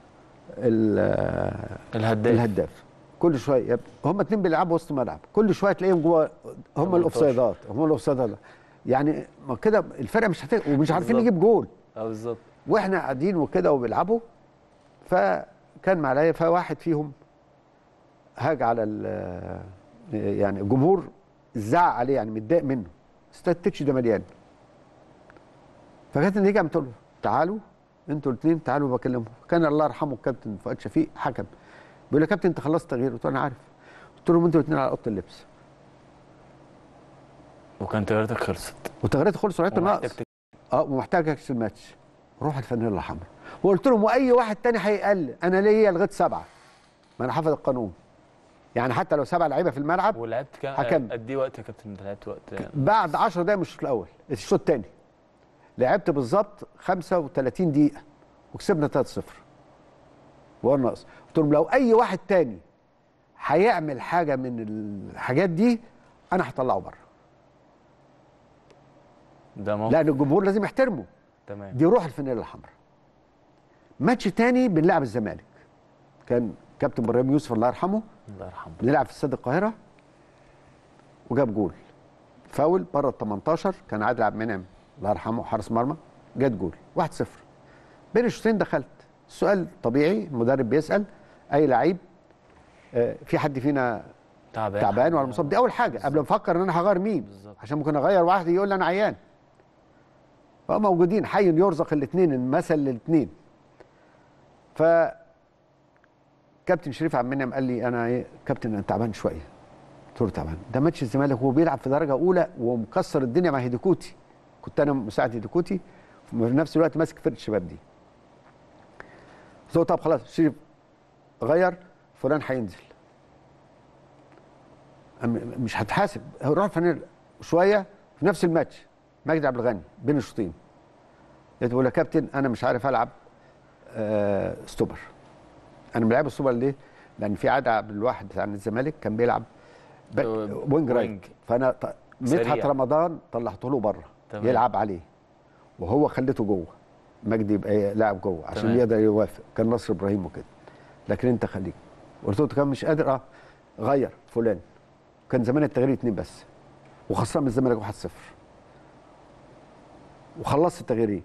الهداف الهداف كل شويه. هم اتنين بيلعبوا وسط ملعب، كل شويه تلاقيهم جوه، هم الاوفسايدات، هم الاوفسايدات يعني ما كده الفرقه مش هت... ومش عارفين نجيب جول. اه بالظبط. واحنا قاعدين وكده وبيلعبوا، فكان معايا فواحد فيهم هاج على يعني الجمهور، زعق عليه يعني متضايق منه، استاد التتش ده مليان. فكانت النتيجه قامت له تعالوا انتوا الاثنين تعالوا بكلمهم. كان الله يرحمه الكابتن فؤاد شفيق حكم، بيقول لي يا كابتن انت خلصت تغيير؟ قلت له انا عارف. قلت لهم انتوا الاثنين على اوضه اللبس. وكان تغييراتك خلصت. وتغييراتي خلصت ولعبت ناقص. اه ومحتاج اكس الماتش. روح الفانيلا الحمراء. وقلت لهم واي واحد تاني هيقل انا ليا لغايه سبعه. ما انا حافظ القانون. يعني حتى لو سبع لعيبه في الملعب. ولعبت كام قد ايه وقت يا كابتن؟ انت لعبت وقت يعني بعد عشر دقايق من الشوط الاول، الشوط الثاني. لعبت بالظبط خمسة وثلاثين دقيقة وكسبنا ثلاثة صفر. وقال ناقص. قلت لهم لو أي واحد تاني هيعمل حاجة من الحاجات دي أنا هطلعه بره. ده موقف. لأن الجمهور لازم يحترمه. تمام. دي روح الفانيلا الحمراء. ماتش تاني بنلعب الزمالك. كان كابتن ابراهيم يوسف الله يرحمه. الله يرحمه. بنلعب في استاد القاهرة وجاب جول. فاول بره ال تمنتاشر، كان عادل عبد المنعم الله يرحمه حارس مرمى، جت جول واحد صفر. بين الشوطين دخلت. السؤال طبيعي المدرب بيسال اي لعيب آه في حد فينا تعبان تعبان ولا مصاب؟ دي اول حاجه بالزبط. قبل ما افكر ان انا هغير مين بالزبط. عشان ممكن اغير واحد يقول لي انا عيان. فهم موجودين، حي يرزق الاثنين، المثل للاثنين. ف كابتن شريف عبد المنعم قال لي انا ايه كابتن انا تعبان شويه. قلت له تعبان؟ ده ماتش الزمالك وهو بيلعب في درجه اولى ومكسر الدنيا مع هيديكوتي. كنت انا مساعد هيديكوتي في نفس الوقت ماسك فرقه الشباب دي. قلت له طب خلاص شريف غير، فلان هينزل مش هتحاسب، روح الفنان شويه. في نفس الماتش مجدي عبد الغني بين الشوطين قلت له يا كابتن انا مش عارف العب آه ستوبر. انا بلعب الستوبر ليه؟ لان في عاده عبد الواحد بتاع الزمالك كان بيلعب وينج رايت، فانا مدحت رمضان طلعته له بره يلعب عليه وهو خليته جوه، مجدي يبقى لاعب جوه عشان تمام. يقدر يوافق. كان نصر ابراهيم وكده، لكن انت خليك. قلت له كان مش قادر اه غير فلان. كان زمان التغيير اتنين بس وخسران من الزمالك واحد صفر وخلصت التغييرين.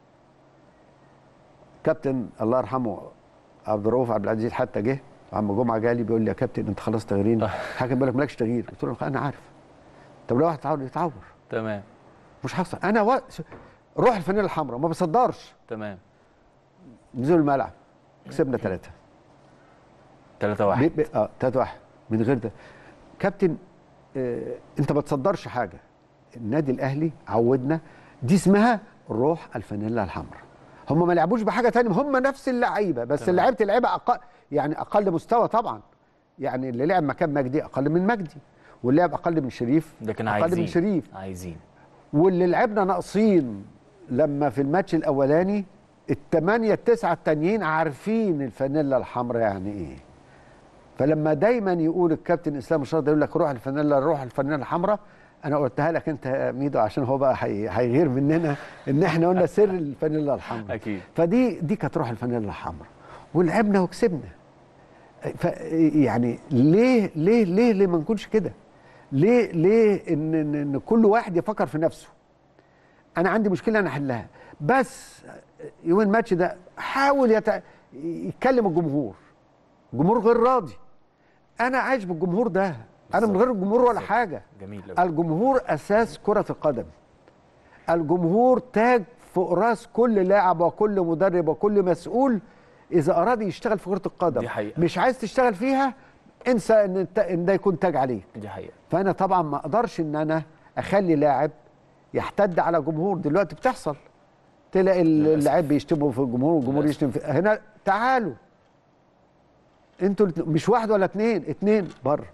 كابتن الله يرحمه عبد الرؤوف عبد العزيز حتى جه، عم جمعه جالي بيقول لي يا كابتن انت خلصت تغييرين. الحكم بيقول لك مالكش تغيير. قلت له انا عارف. طب لو واحد تعور يتعور تمام مش هيحصل. انا و... روح الفانيلا الحمراء ما بصدرش. تمام. نزلوا الملعب كسبنا ثلاثة ثلاثة واحد بي... اه ثلاثة واحد من غير ده. كابتن آه... انت ما تصدرش حاجه. النادي الاهلي عودنا، دي اسمها روح الفانيلا الحمراء. هم ما لعبوش بحاجه ثانيه، هم نفس اللعيبه بس لعيبه اللعيبه اقل، يعني اقل مستوى طبعا. يعني اللي لعب مكان مجدي اقل من مجدي، واللي لعب اقل من شريف لكن اقل عايزين من شريف عايزين واللي لعبنا ناقصين. لما في الماتش الاولاني الثمانيه التسعه التانيين عارفين الفانيلا الحمراء يعني ايه. فلما دايما يقول الكابتن اسلام الشرط يقول لك روح الفانيلا روح الفانيلا الحمراء، انا قلتها لك انت يا ميدو عشان هو بقى هيغير مننا ان احنا قلنا سر الفانيلا الحمراء. اكيد. فدي دي كانت روح الفانيلا الحمراء، ولعبنا وكسبنا. ف يعني ليه ليه ليه ليه ما نكونش كده؟ ليه ليه ان ان كل واحد يفكر في نفسه؟ انا عندي مشكله انا احلها، بس يوم الماتش ده حاول يت... يتكلم الجمهور. الجمهور غير راضي. انا عايش بالجمهور ده، انا من غير الجمهور ولا حاجه. جميل أوي. الجمهور اساس كره القدم. الجمهور تاج فوق راس كل لاعب وكل مدرب وكل مسؤول اذا اراد يشتغل في كره القدم. دي حقيقة. مش عايز تشتغل فيها انسى ان ان ده يكون تاج عليك. دي حقيقه. فانا طبعا ما اقدرش ان انا اخلي لاعب يحتد على جمهور. دلوقتي بتحصل، تلاقي اللاعب بيشتموا في الجمهور والجمهور يشتم في هنا. تعالوا انتوا مش واحد ولا اتنين، اتنين بره.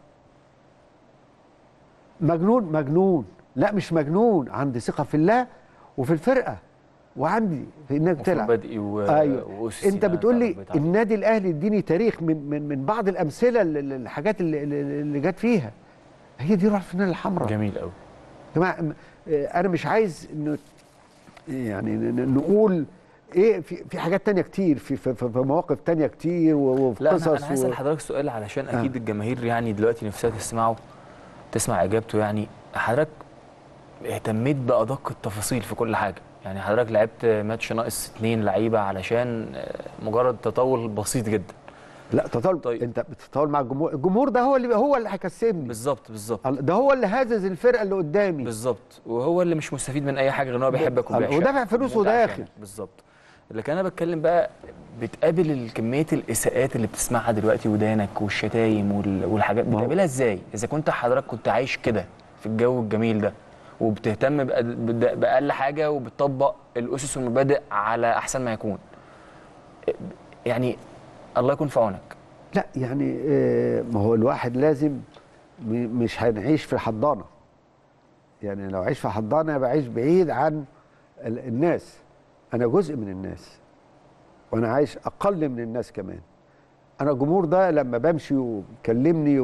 مجنون مجنون، لا مش مجنون، عندي ثقه في الله وفي الفرقه وعندي في انك تلعب. و... ايوه. انت بتقول لي النادي الاهلي اديني تاريخ من من من بعض الامثله، الحاجات اللي, اللي جت فيها، هي دي روح الفانيلا الحمراء. جميل قوي. يا جماعه انا مش عايز انه يعني نقول ايه في في حاجات تانية كتير، في في, في مواقف تانية كتير وفي لا قصص. انا عايز اسال حضرتك سؤال علشان اكيد آه. الجماهير يعني دلوقتي نفسها تسمعه، تسمع اجابته. يعني حضرتك اهتميت بادق التفاصيل في كل حاجه، يعني حضرتك لعبت ماتش ناقص اتنين لعيبه علشان مجرد تطاول بسيط جدا. لا تطاول. طيب. انت بتتطاول مع الجمهور، الجمهور ده هو اللي هو اللي هيكسبني. بالظبط بالظبط. ده هو اللي هازز الفرقه اللي قدامي. بالظبط، وهو اللي مش مستفيد من اي حاجه غير ان هو بيحبك وبيعشقك ودافع فلوس وداخل. بالظبط. لكن انا بتكلم بقى، بتقابل كميه الاساءات اللي بتسمعها دلوقتي ودانك والشتايم والحاجات، بتقابلها ازاي؟ اذا كنت حضرتك كنت عايش كده في الجو الجميل ده وبتهتم باقل حاجه وبتطبق الاسس والمبادئ على احسن ما يكون، يعني الله يكون في عونك. لا يعني ما هو الواحد لازم، مش هنعيش في حضانه. يعني لو عيش في حضانه يبقى عايش بعيد عن الناس. انا جزء من الناس وانا عايش اقل من الناس كمان. انا الجمهور ده لما بمشي وكلمني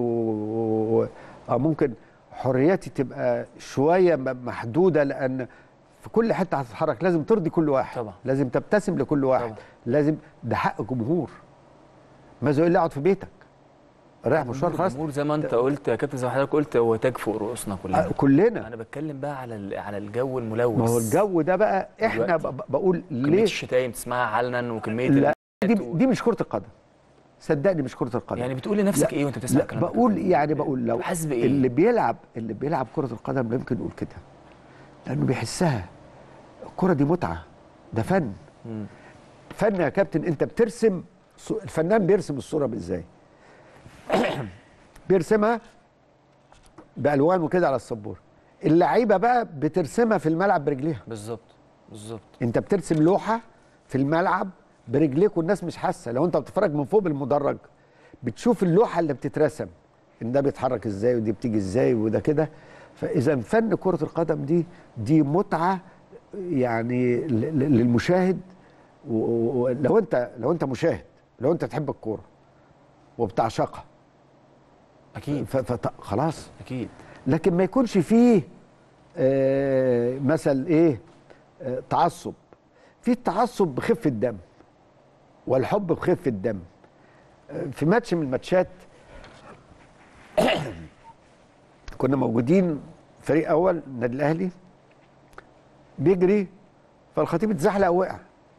وممكن حريتي تبقى شويه محدوده، لان في كل حته هتتحرك لازم ترضي كل واحد طبعا. لازم تبتسم لكل واحد طبعا. لازم، ده حق الجمهور. ماذا يقول لي اقعد في بيتك رايح مشوار خلاص. الجمهور زي ما انت قلت يا كابتن، زي ما حضرتك قلت، هو تاج فوق رؤوسنا كلنا. آه كلنا. انا بتكلم بقى على على الجو الملوث. ما هو الجو ده بقى احنا بقول ليه كميه الشتايم تسمعها علنا وكميه لا دي, دي مش كره القدم، صدقني مش كره القدم. يعني بتقول لنفسك ايه وانت بتسمع الكلام ده؟ بقول يعني بقول لو حاسس بايه اللي بيلعب اللي بيلعب كره القدم لا يمكن يقول كده، لانه بيحسها. الكره دي متعه، ده فن. مم. فن يا كابتن. انت بترسم، الفنان بيرسم الصوره ازاي؟ بيرسمها بالوان وكده على السبوره. اللعيبه بقى بترسمها في الملعب برجليها. بالظبط بالظبط. انت بترسم لوحه في الملعب برجليك والناس مش حاسه. لو انت بتتفرج من فوق بالمدرج بتشوف اللوحه اللي بتترسم، ان ده بيتحرك ازاي ودي بتيجي ازاي وده كده. فاذا فن كره القدم دي دي متعه يعني للمشاهد. ولو انت لو انت مشاهد، لو انت تحب الكوره وبتعشقها اكيد خلاص اكيد. لكن ما يكونش فيه آه مثل ايه آه تعصب. في التعصب بخفه الدم والحب بخفه الدم. آه في ماتش من الماتشات كنا موجودين فريق اول النادي الاهلي بيجري، فالخطيب اتزحلق ووقع.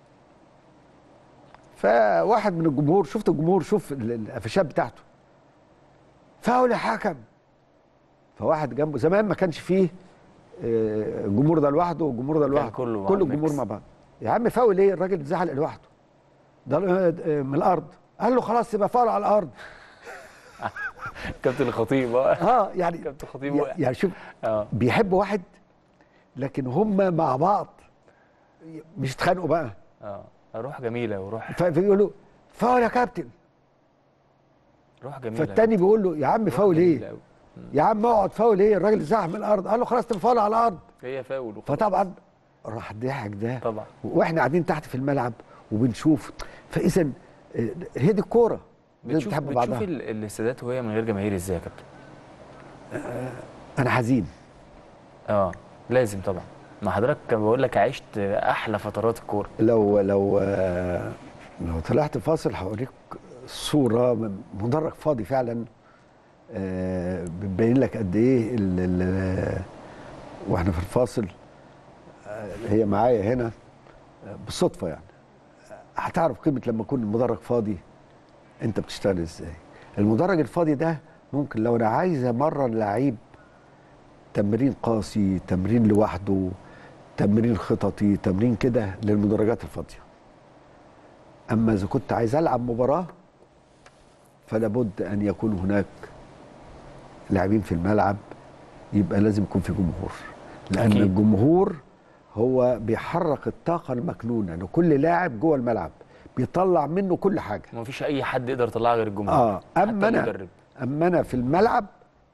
فواحد من الجمهور، شفت الجمهور، شوف القفشات بتاعته، فاول يا حكم. فواحد جنبه، زمان ما كانش فيه الجمهور ده لوحده والجمهور ده لوحده، كله كل الجمهور مع بعض. يا عم فاول ايه؟ الراجل اتزحلق لوحده ده من الارض. قال له خلاص يبقى فاول على الارض. كابتن الخطيب اه يعني كابتن الخطيب وقع. يعني شوف آه. بيحب واحد، لكن هم مع بعض مش اتخانقوا بقى. اه روح جميله وروح فبيقول له فاول يا كابتن، روح جميله. فالتاني بيقول له يا عم فاول ايه؟ يا عم اقعد، فاول ايه؟ الراجل زحف من الارض. قال له خلاص تنفاول على الارض، هي فاول. فطبعا راح ضحك ده طبعا، واحنا قاعدين تحت في الملعب وبنشوف. فاذا هي دي الكوره، بتشوف بتشوف الاستادات وهي من غير جماهير ازاي يا كابتن؟ آه انا حزين. اه لازم طبعا، ما حضرتك بقول لك عشت احلى فترات الكوره. لو لو آه لو طلعت فاصل هوريك صوره من مدرج فاضي فعلا، آه بتبين لك قد ايه ال ال واحنا في الفاصل. آه هي معايا هنا آه بالصدفه يعني. هتعرف قيمه لما يكون المدرج فاضي انت بتشتغل ازاي. المدرج الفاضي ده ممكن لو انا عايز امرن لعيب تمرين قاسي، تمرين لوحده، تمرين خططي، تمرين كده للمدرجات الفاضيه. اما اذا كنت عايز العب مباراه فلا بد ان يكون هناك لاعبين في الملعب، يبقى لازم يكون في جمهور، لان أكيد. الجمهور هو بيحرك الطاقه المكنونه لكل لاعب جوه الملعب، بيطلع منه كل حاجه. ما فيش اي حد يقدر يطلعها غير الجمهور. اه اما انا المدرب. اما انا في الملعب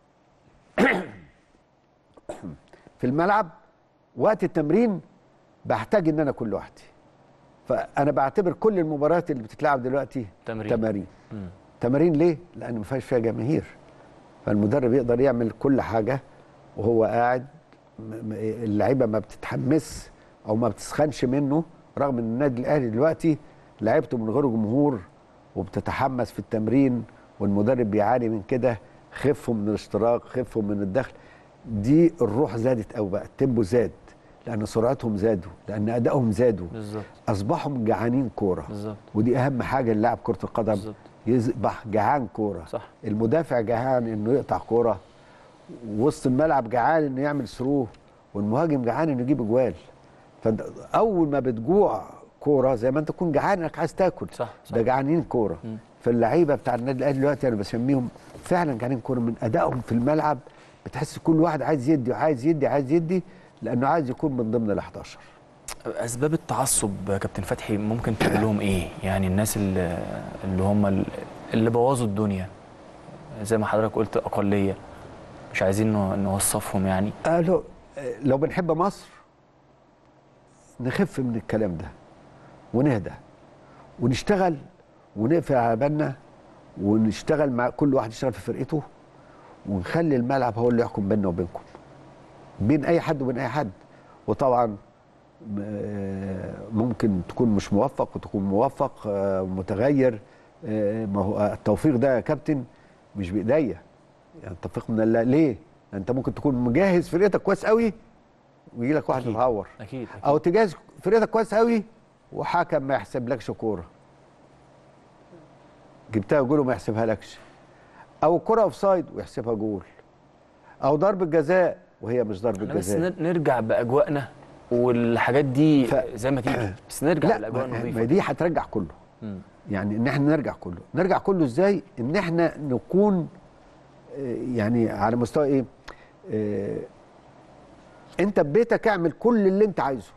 في الملعب وقت التمرين بحتاج ان انا اكون لوحدي. فانا بعتبر كل المباريات اللي بتتلعب دلوقتي تمرين. تمارين مم. تمارين ليه؟ لان ما فيهاش فيها جماهير، فالمدرب يقدر يعمل كل حاجه وهو قاعد. اللعيبه ما بتتحمس او ما بتسخنش منه، رغم ان النادي الاهلي دلوقتي لعيبته من غير جمهور وبتتحمس في التمرين، والمدرب بيعاني من كده. خفوا من الاشتراك، خفوا من الدخل. دي الروح زادت قوي بقى، التيمبو زاد لان سرعتهم زادوا، لان ادائهم زادوا بالظبط، اصبحوا جعانين كوره بالظبط، ودي اهم حاجه للاعب كره القدم بالظبط. يصبح جعان كوره، صح. المدافع جعان انه يقطع كوره، وسط الملعب جعان انه يعمل ثرو، والمهاجم جعان انه يجيب اجوال. فاول ما بتجوع كوره زي ما انت تكون جعان انك عايز تاكل، صح صح. ده جعانين كوره. فاللعيبه بتاع النادي الاهلي دلوقتي انا بسميهم فعلا جعانين كوره من ادائهم في الملعب. بتحس كل واحد عايز يدي وعايز يدي عايز يدي لانه عايز يكون من ضمن ال احداشر. اسباب التعصب كابتن فتحي ممكن تقول لهم ايه؟ يعني الناس اللي, اللي هم اللي بوظوا الدنيا زي ما حضرتك قلت اقليه، مش عايزين نوصفهم يعني. قالوا لو بنحب مصر نخف من الكلام ده ونهدى ونشتغل ونقفل على بالنا ونشتغل مع كل واحد يشتغل في فرقته، ونخلي الملعب هو اللي يحكم بيننا وبينكم، بين اي حد وبين اي حد. وطبعا ممكن تكون مش موفق وتكون موفق، متغير. ما هو التوفيق ده يا كابتن مش بايديا، يعني التوفيق من الله. ليه؟ انت ممكن تكون مجهز فرقتك كويس قوي ويجي لك واحد يتعور، أكيد. أكيد. او تجهز فرقتك كويس قوي وحكم ما يحسبلكش كوره، جبتها جول وما يحسبها لكش، او كره اوف سايد ويحسبها جول، او ضربه جزاء وهي مش ضربه جزاء. بس نرجع باجواءنا والحاجات دي ف... زي ما تيجي، بس نرجع بالاجواء النظيفه. ما دي هترجع كله. م. يعني ان احنا نرجع كله، نرجع كله ازاي؟ ان احنا نكون يعني على مستوى ايه؟ اه انت ببيتك اعمل كل اللي انت عايزه،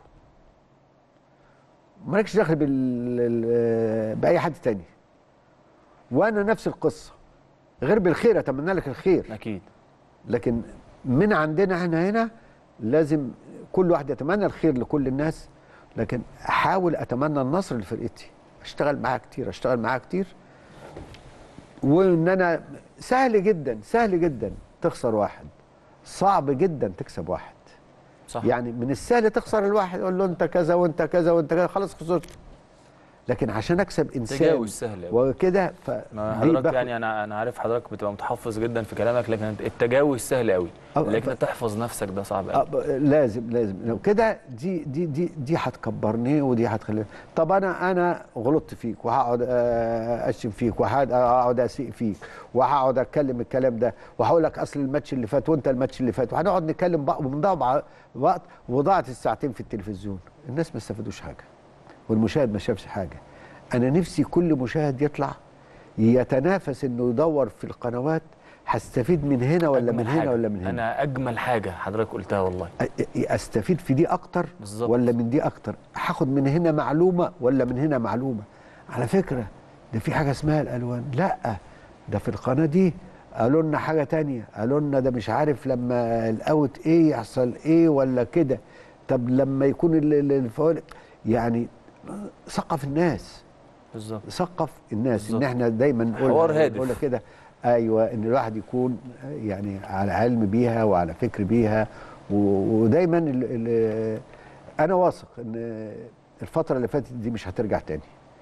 مالكش دخل بال... باي حد تاني. وانا نفس القصه، غير بالخير، اتمنى لك الخير اكيد، لكن من عندنا احنا هنا لازم كل واحد يتمنى الخير لكل الناس، لكن احاول اتمنى النصر لفرقتي، اشتغل معاها كتير اشتغل معاها كتير. وان انا سهل جدا سهل جدا تخسر واحد، صعب جدا تكسب واحد. صح. يعني من السهل تخسر الواحد، اقول له انت كذا وانت كذا وانت كذا، خلاص خسرت. لكن عشان اكسب انسان تجاوز سهل وكده ف حضرتك يعني انا انا عارف حضرتك بتبقى متحفظ جدا في كلامك، لكن التجاوز سهل قوي، لكن ف... تحفظ نفسك ده صعب قوي. لازم لازم لو كده دي دي دي دي هتكبرني ودي هتخليني. طب انا انا غلطت فيك وهقعد اشتم فيك وهقعد اسيء فيك وهقعد اتكلم الكلام ده وهقول لك اصل الماتش اللي فات وانت الماتش اللي فات، وهنقعد نتكلم بقى وبنضيع وقت، وضاعت الساعتين في التلفزيون. الناس ما استفادوش حاجه والمشاهد ما شافش حاجه. انا نفسي كل مشاهد يطلع يتنافس انه يدور في القنوات هستفيد من هنا ولا من هنا ولا من هنا؟ انا اجمل حاجه حضرتك قلتها والله. استفيد في دي اكتر بالزبط. ولا من دي اكتر؟ هاخد من هنا معلومه ولا من هنا معلومه؟ على فكره ده في حاجه اسمها الالوان، لا ده في القناه دي قالوا لنا حاجه تانية، قالوا لنا ده مش عارف لما الاوت ايه يحصل ايه ولا كده. طب لما يكون الفوارق يعني ثقف الناس. بالظبط. ثقف الناس بالزبط. ان احنا دايما نقول حوار هادف نقول كده. ايوه، ان الواحد يكون يعني على علم بيها وعلى فكر بيها، ودايما ال ال انا واثق ان الفتره اللي فاتت دي مش هترجع تاني،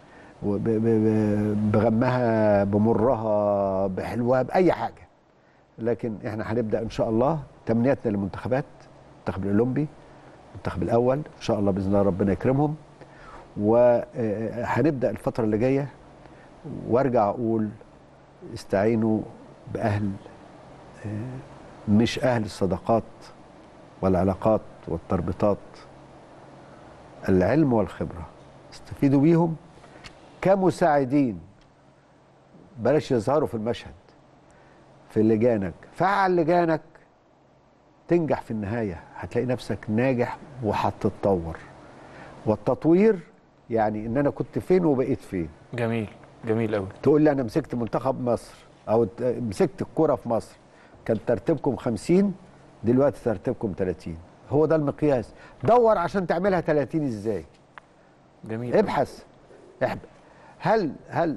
بغمها بمرها بحلوها باي حاجه. لكن احنا هنبدا ان شاء الله تمنياتنا للمنتخبات، المنتخب الاولمبي، المنتخب الاول ان شاء الله باذن الله ربنا يكرمهم، وهنبدا الفتره اللي جايه. وارجع اقول استعينوا باهل، مش اهل الصداقات والعلاقات والتربيطات، العلم والخبره، استفيدوا بيهم كمساعدين، بلاش يظهروا في المشهد. في لجانك، فعل لجانك تنجح في النهايه، هتلاقي نفسك ناجح وهتتطور. والتطوير يعني ان انا كنت فين وبقيت فين. جميل جميل قوي. تقول لي انا مسكت منتخب مصر او مسكت الكوره في مصر، كان ترتيبكم خمسين، دلوقتي ترتيبكم ثلاثين. هو ده المقياس. دور عشان تعملها ثلاثين ازاي. جميل. ابحث. هل هل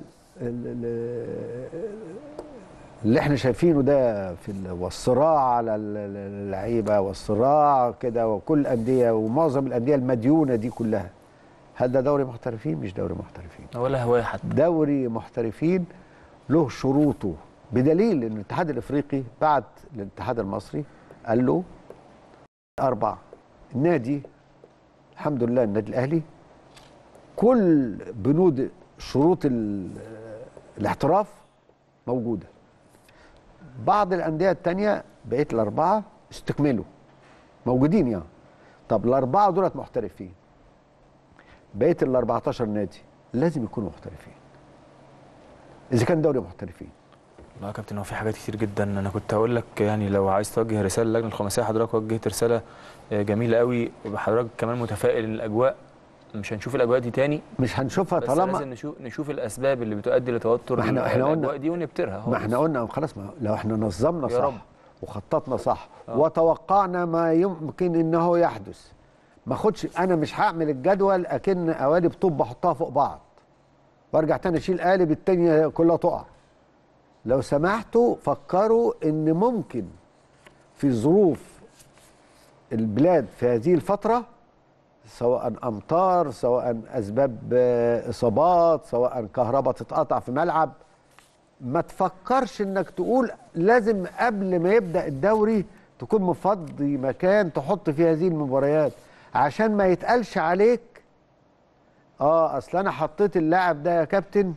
اللي احنا شايفينه ده في والصراع على اللعيبه والصراع كده وكل الانديه ومعظم الانديه المديونه دي كلها، هل ده دوري محترفين؟ مش دوري محترفين ولا هوايه حتى. دوري محترفين له شروطه، بدليل ان الاتحاد الافريقي بعت للاتحاد المصري قال له اربعه. النادي الحمد لله النادي الاهلي كل بنود شروط الاحتراف موجوده. بعض الانديه الثانيه بقيت الاربعه استكملوا موجودين يعني. طب الاربعه دولت محترفين، بقيت ال أربعتاشر نادي لازم يكونوا محترفين اذا كان دوري محترفين. لا يا كابتن، هو في حاجات كتير جدا. انا كنت هقول لك يعني لو عايز توجه رساله للجنه الخماسيه، حضرتك وجهت رساله جميله قوي، وحضرتك كمان متفائل ان الاجواء مش هنشوف الاجواء دي تاني. مش هنشوفها بس طالما لازم نشوف نشوف الاسباب اللي بتؤدي لتوتر احنا احنا الاجواء دي ونبترها. ما احنا قلنا خلاص، ما لو احنا نظمنا صح رب. وخططنا صح أوه. وتوقعنا ما يمكن انه يحدث، ما اخدش انا مش هعمل الجدول اكن قوالب طوب بحطها فوق بعض وارجع تاني اشيل قالب التانيه كلها تقع. لو سمحتوا فكروا ان ممكن في ظروف البلاد في هذه الفتره، سواء امطار، سواء اسباب اصابات، سواء كهرباء تتقطع في ملعب، ما تفكرش انك تقول لازم قبل ما يبدا الدوري تكون مفضي مكان تحط فيه هذه المباريات، عشان ما يتقالش عليك اه اصل انا حطيت اللاعب ده يا كابتن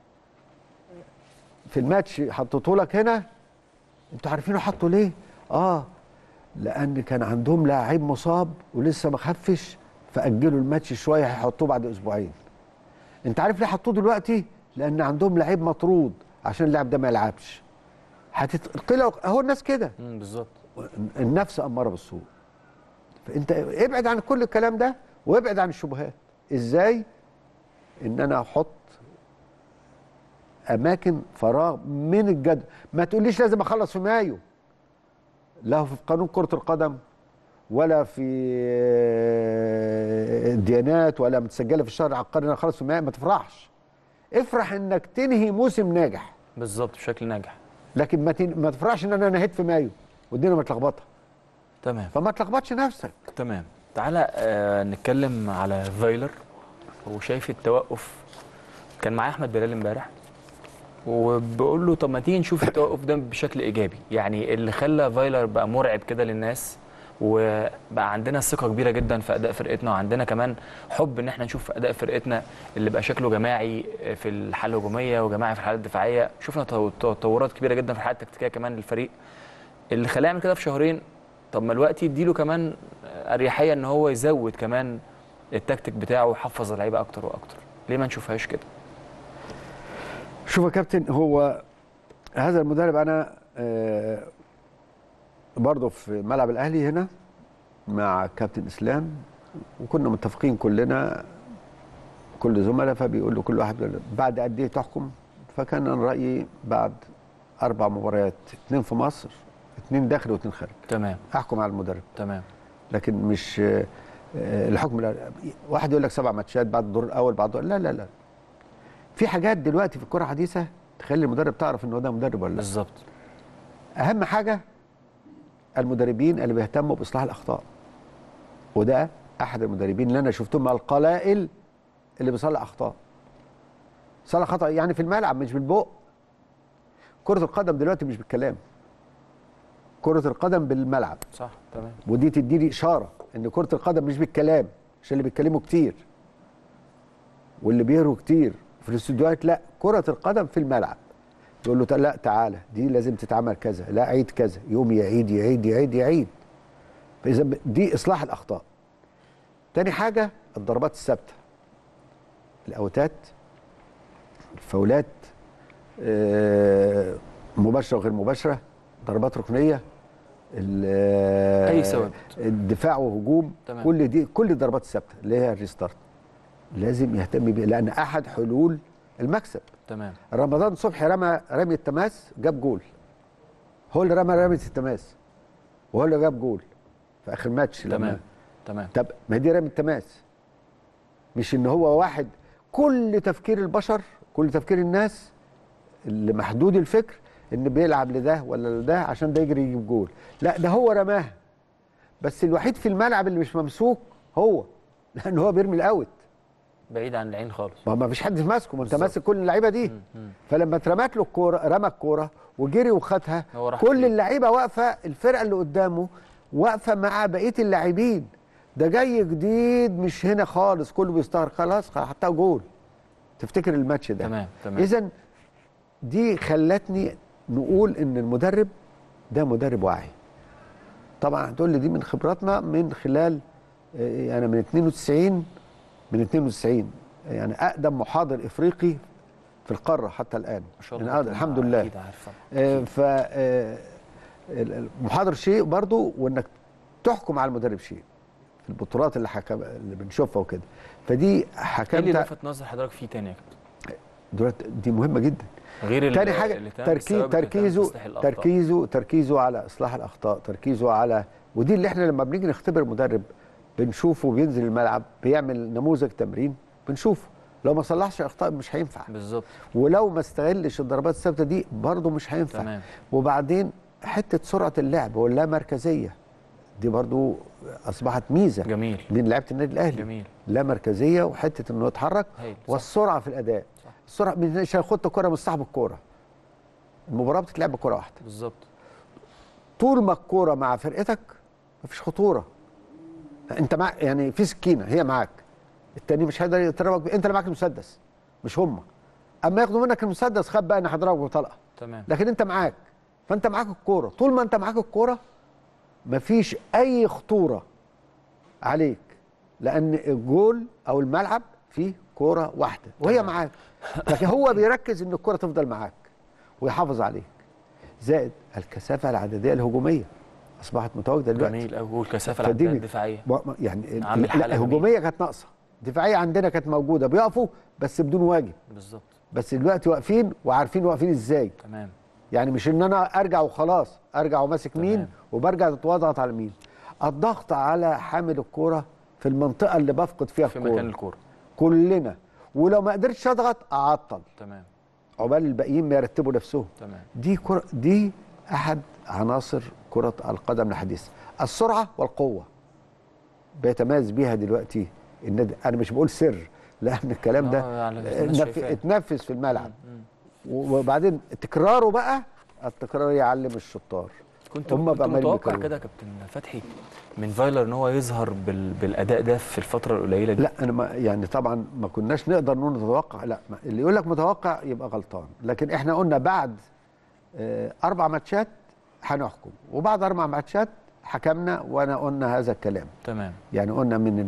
في الماتش، حطيته لك هنا. انتوا عارفينه حطوا ليه؟ اه لان كان عندهم لاعب مصاب ولسه ما خفش، فاجلوا الماتش شويه، هيحطوه بعد اسبوعين. انت عارف ليه حطوه دلوقتي؟ لان عندهم لعيب مطرود عشان اللاعب ده ما يلعبش. هتتقلق اهو الناس كده. امم بالظبط. النفس اماره بالسوء. فانت ابعد عن كل الكلام ده وابعد عن الشبهات. ازاي؟ ان انا احط اماكن فراغ من الجدول. ما تقوليش لازم اخلص في مايو، لا في قانون كرة القدم ولا في الديانات ولا متسجله في الشهر العقاري ان انا اخلص في مايو. ما تفرحش، افرح انك تنهي موسم ناجح. بالظبط بشكل ناجح. لكن ما تن... ما تفرحش ان انا نهيت في مايو والدنيا متلخبطه. تمام. فما تلخبطش نفسك. تمام. تعالى آه نتكلم على فايلر. وشايف التوقف، كان معايا احمد بلال امبارح وبقول له طب ما تيجي نشوف التوقف ده بشكل ايجابي، يعني اللي خلى فايلر بقى مرعب كده للناس، وبقى عندنا ثقه كبيره جدا في اداء فرقتنا، وعندنا كمان حب ان احنا نشوف اداء فرقتنا اللي بقى شكله جماعي في الحاله الهجوميه وجماعي في الحاله الدفاعيه. شفنا تطورات كبيره جدا في الحاله التكتيكيه كمان للفريق. اللي خلاه يعمل كده في شهرين، طب ما الوقت يديله كمان اريحيه ان هو يزود كمان التكتيك بتاعه ويحفظ اللعيبه اكتر واكتر. ليه ما نشوفهاش كده؟ شوف يا كابتن، هو هذا المدرب انا آه برضه في ملعب الاهلي هنا مع كابتن اسلام، وكنا متفقين كلنا كل زملاء، فبيقول له كل واحد بعد قد ايه تحكم؟ فكان انا رايي بعد اربع مباريات، اثنين في مصر، اثنين داخل واثنين خارج، تمام، احكم على المدرب. تمام. لكن مش آه الحكم لا. واحد يقول لك سبع ماتشات بعد الدور الاول بعد الدور، لا لا لا. في حاجات دلوقتي في الكره الحديثه تخلي المدرب تعرف ان هو ده مدرب ولا لا. بالظبط. اهم حاجه المدربين اللي بيهتموا باصلاح الاخطاء، وده احد المدربين اللي انا شفتهم مع القلائل اللي بيصلح اخطاء. صلح خطا يعني في الملعب مش بالبق. كره القدم دلوقتي مش بالكلام، كره القدم بالملعب. صح، تمام. ودي تدي لي اشاره ان كره القدم مش بالكلام، مش اللي بيتكلموا كتير واللي بيهروا كتير في الاستوديوهات، لا، كره القدم في الملعب. يقول له لا تعالى دي لازم تتعمل كذا، لا عيد كذا، يقوم يعيد يعيد يعيد يعيد. فاذا دي اصلاح الاخطاء. تاني حاجه الضربات الثابته، الاوتات، الفاولات، آه مباشره وغير مباشره، ضربات ركنيه، اي ثوابت، الدفاع وهجوم، تمام. كل دي كل الضربات الثابته اللي هي الريستارت لازم يهتم بيها، لان احد حلول المكسب. تمام. رمضان صبحي رمى رمي التماس جاب جول، هو اللي رمى رميه التماس وهو اللي جاب جول في اخر ماتش. تمام لما تمام. طب ما دي رمي التماس، مش ان هو واحد. كل تفكير البشر، كل تفكير الناس اللي محدود الفكر ان بيلعب لده ولا لده عشان ده يجري يجيب جول، لا ده هو رماها. بس الوحيد في الملعب اللي مش ممسوك هو، لان هو بيرمي الاوت بعيد عن العين خالص، ما فيش حد ماسكه، ما انت ماسك كل اللعيبه دي. مم. مم. فلما اترمت له الكوره، رمى الكوره وجري وخدها، كل اللعيبه واقفه، الفرقه اللي قدامه واقفه مع بقيه اللاعبين. ده جاي جديد مش هنا خالص، كله بيستغرب، خلاص حطها جول. تفتكر الماتش ده. تمام تمام. اذا دي خلتني نقول ان المدرب ده مدرب واعي. طبعا هتقول لي دي من خبراتنا من خلال انا يعني من اثنين وتسعين من اثنين وتسعين يعني اقدم محاضر افريقي في القاره حتى الان ما شاء الله. يعني الحمد لله. اكيد عارفه. آه ف آه المحاضر شيء برضو، وانك تحكم على المدرب شيء في البطولات اللي حكم اللي بنشوفها وكده. فدي حكمت. ايه اللي لفت نظر حضرتك فيه تاني يا كابتن؟ دلوقتي دي مهمه جدا. غير تاني حاجه تركيز تركيزه تركيزه تركيزه على اصلاح الاخطاء، تركيزه على، ودي اللي احنا لما بنيجي نختبر مدرب بنشوفه بينزل الملعب بيعمل نموذج تمرين بنشوفه، لو ما صلحش الاخطاء مش هينفع. بالظبط. ولو ما استغلش الضربات الثابته دي برضه مش هينفع. تمام. وبعدين حته سرعه اللعب واللا مركزيه دي برضه اصبحت ميزه جميل من لعيبه النادي الاهلي. جميل. لا مركزيه وحته انه يتحرك والسرعه في الاداء. صح. السرعه مش هياخد الكوره من صاحب الكوره. المباراه بتتلعب بكوره واحده. بالظبط. طول ما الكوره مع فرقتك مفيش خطوره. انت مع يعني في سكينه هي معاك، التاني مش هيقدر يضربك ب... انت اللي معاك المسدس مش هم. اما ياخدوا منك المسدس خد بقى انا هضربك بطلقه. تمام. لكن انت معاك، فانت معاك الكوره، طول ما انت معاك الكوره مفيش اي خطوره عليك، لان الجول او الملعب فيه كوره واحده وهي معاك. لكن هو بيركز ان الكوره تفضل معاك ويحافظ عليك. زائد الكثافه العدديه الهجوميه اصبحت متواجده دلوقتي. جميل قوي. والكثافه العدديه الدفاعيه يعني الهجوميه كانت ناقصه، الدفاعيه عندنا كانت موجوده، بيقفوا بس بدون واجب. بالظبط. بس دلوقتي واقفين وعارفين واقفين ازاي. تمام. يعني مش ان انا ارجع وخلاص، ارجع وماسك مين وبرجع اضغط على مين. الضغط على حامل الكوره في المنطقه اللي بفقد فيها الكوره، في مكان الكوره كلنا، ولو ما قدرتش اضغط اعطل. تمام. عقبال الباقيين ما يرتبوا نفسهم. تمام. دي كرة دي احد عناصر كره القدم الحديثه، السرعه والقوه بيتميز بيها دلوقتي النادي. انا مش بقول سر، لان الكلام ده اتنفذ في الملعب. وبعدين تكراره بقى، التكرار يعلم الشطار. كنت هم كنت متوقع كده يا كابتن فتحي من فايلر ان هو يظهر بال... بالاداء ده في الفتره القليله دي؟ لا انا ما يعني طبعا ما كناش نقدر نقول نتوقع، لا اللي يقول لك متوقع يبقى غلطان. لكن احنا قلنا بعد آه اربع ماتشات هنحكم، وبعد اربع ماتشات حكمنا وانا قلنا هذا الكلام. تمام. يعني قلنا من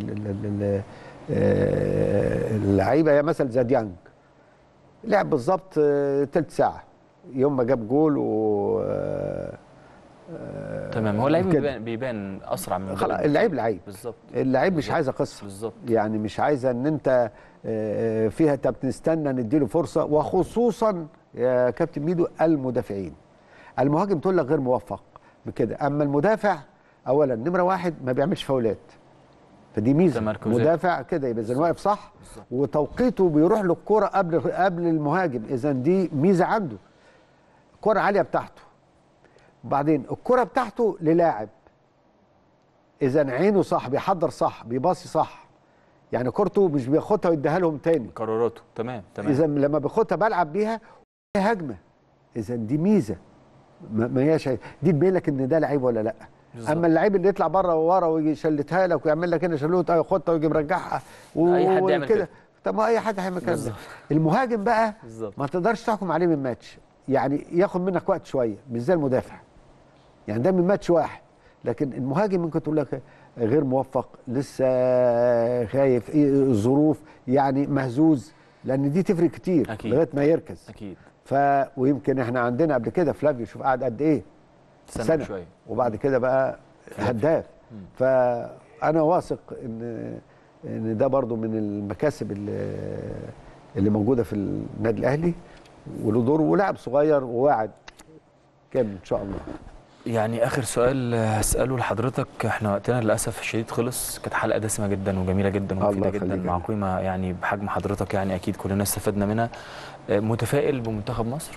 اللعيبه يا مثلا زي ديانج لعب بالظبط ثلث ساعه يوم ما جاب جول و تمام. هو اللعيب بيبان, بيبان اسرع من خلاص. اللعيب لعيب بالظبط. اللعيب مش عايزه قصه بالظبط. يعني مش عايزه ان انت فيها انت بتستنى نديله فرصه، وخصوصا يا كابتن ميدو المدافعين. المهاجم تقول لك غير موفق بكده، اما المدافع اولا نمره واحد ما بيعملش فاولات، فدي ميزه. مدافع كده يبقى اذا واقف صح بالزبط. وتوقيته بيروح للكره قبل قبل المهاجم، اذا دي ميزه عنده. الكره عاليه بتاعته، وبعدين الكره بتاعته للاعب، اذا عينه صح، بيحضر صح، بيباصي صح، يعني كورته مش بياخدها ويديها لهم تاني، قراراته تمام تمام. اذا لما بياخدها بلعب بيها هجمه، اذا دي ميزه ما هياش دي تبين لك ان ده لعيب ولا لا. بالزبط. اما اللعيب اللي يطلع بره وورا ويجي يشلتها لك ويعمل لك هنا شلوت ياخدها ويجي مرجعها و... اي حد يعمل كده. طب ما اي حد هيعمل كده. المهاجم بقى بالزبط. ما تقدرش تحكم عليه من ماتش، يعني ياخد منك وقت شويه مش زي المدافع، يعني ده من ماتش واحد. لكن المهاجم ممكن تقول لك غير موفق، لسه خايف، ايه الظروف، يعني مهزوز، لان دي تفرق كتير لغايه ما يركز. اكيد. ف ويمكن احنا عندنا قبل كده فلافيو، شوف قعد قد ايه سنه, سنة. شويه، وبعد كده بقى هداف. فانا واثق ان ان ده برضو من المكاسب اللي, اللي موجوده في النادي الاهلي، وله دور، ولاعب صغير وواعد كامل ان شاء الله. يعني اخر سؤال هساله لحضرتك، احنا وقتنا للاسف الشديد خلص، كانت حلقه دسمه جدا وجميله جدا ومفيده جدا مع قيمه يعني بحجم حضرتك، يعني اكيد كلنا استفدنا منها. متفائل بمنتخب مصر؟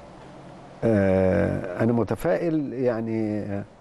آه انا متفائل، يعني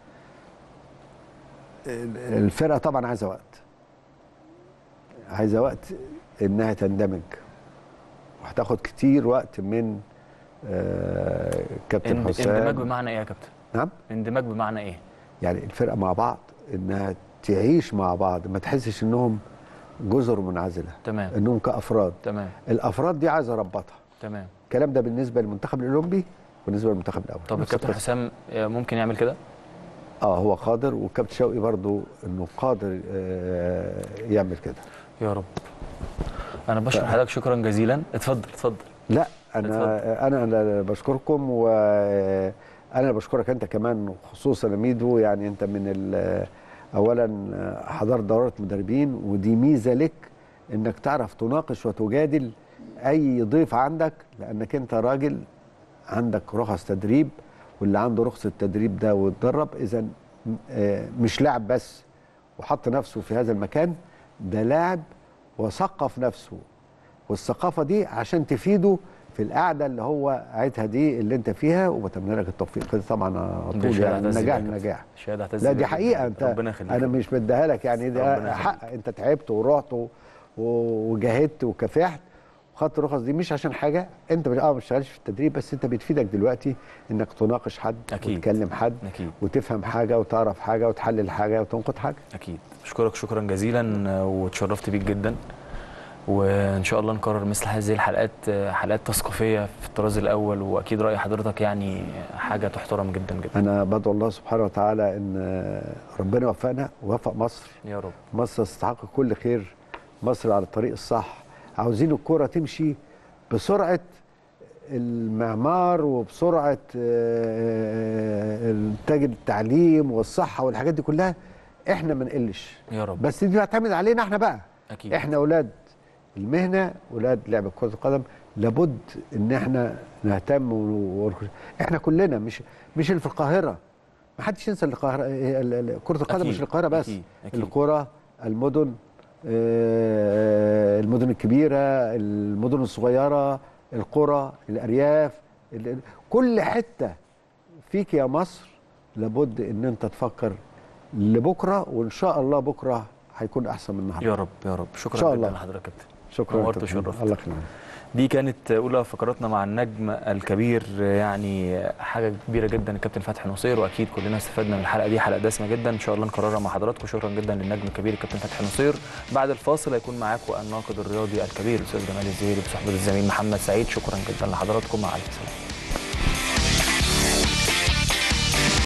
الفرقه طبعا عايزه وقت، عايزه وقت انها تندمج، وهتاخد كتير وقت من آه كابتن حسام. اندماج بمعنى ايه يا كابتن؟ نعم؟ اندماج بمعنى ايه؟ يعني الفرقه مع بعض انها تعيش مع بعض، ما تحسش انهم جزر منعزله. تمام. انهم كافراد. تمام. الافراد دي عايزه اربطها. تمام. الكلام ده بالنسبه للمنتخب الاولمبي وبالنسبه للمنتخب الاول. طب الكابتن حسام ممكن يعمل كده؟ اه هو قادر، والكابتن شوقي برضو انه قادر آه يعمل كده. يا رب. انا بشكر ف... حضرتك شكرا جزيلا. اتفضل اتفضل. لا انا اتفضل. انا انا بشكركم، وانا بشكرك انت كمان خصوصا يا ميدو، يعني انت من اولا حضرت دورات مدربين، ودي ميزه لك انك تعرف تناقش وتجادل اي ضيف عندك، لانك انت راجل عندك رخص تدريب، واللي عنده رخصه التدريب ده واتدرب، اذا مش لاعب بس وحط نفسه في هذا المكان، ده لاعب وثقف نفسه، والثقافه دي عشان تفيده في القعده اللي هو قاعدها دي اللي انت فيها، وبتمنى لك التوفيق كده طبعا على طول، يعني نجاح لنجاح. لا دي حقيقه، انت انا مش بديها لك، يعني ده حق، انت تعبت ورحت وجاهدت وكافحت وخدت الرخص دي، مش عشان حاجه، انت اه ما بتشتغلش في التدريب، بس انت بتفيدك دلوقتي انك تناقش حد أكيد. وتكلم حد أكيد. وتفهم حاجه وتعرف حاجه وتحلل حاجه وتنقد حاجه. اكيد. اشكرك شكرا جزيلا، واتشرفت بيك جدا، وان شاء الله نكرر مثل هذه الحلقات، حلقات تثقيفيه في الطراز الاول، واكيد راي حضرتك يعني حاجه تحترم جدا جدا. انا بدعو الله سبحانه وتعالى ان ربنا يوفقنا ويوفق مصر يا رب. مصر تستحق كل خير، مصر على الطريق الصح، عاوزين الكره تمشي بسرعه المعمار وبسرعه انتاج التعليم والصحه والحاجات دي كلها، احنا ما نقلش يا رب، بس دي بتعتمد علينا احنا بقى. اكيد احنا اولاد المهنه، اولاد لعبه كره القدم، لابد ان احنا نهتم و... احنا كلنا، مش مش اللي في القاهره، ما حدش ينسى القاهره، كره القدم أكيد. مش القاهره بس، أكيد. أكيد. القرى، المدن، المدن الكبيره، المدن الصغيره، القرى، الارياف، كل حته فيك يا مصر لابد ان انت تفكر لبكره، وان شاء الله بكره هيكون احسن من النهارده. يا رب يا رب. شكرا جدا لحضرتك كابتن. شكرا. نورت وشرفت. الله يخليك. دي كانت اولى فقراتنا مع النجم الكبير، يعني حاجه كبيره جدا الكابتن فتحي نصير، واكيد كلنا استفدنا من الحلقه دي، حلقه دسمه جدا، ان شاء الله نكررها مع حضراتكم. شكرا جدا للنجم الكبير الكابتن فتحي نصير. بعد الفاصل هيكون معاكم الناقد الرياضي الكبير الاستاذ جمال الزهيري بصحبه الزميل محمد سعيد. شكرا جدا لحضراتكم، مع الف سلامه.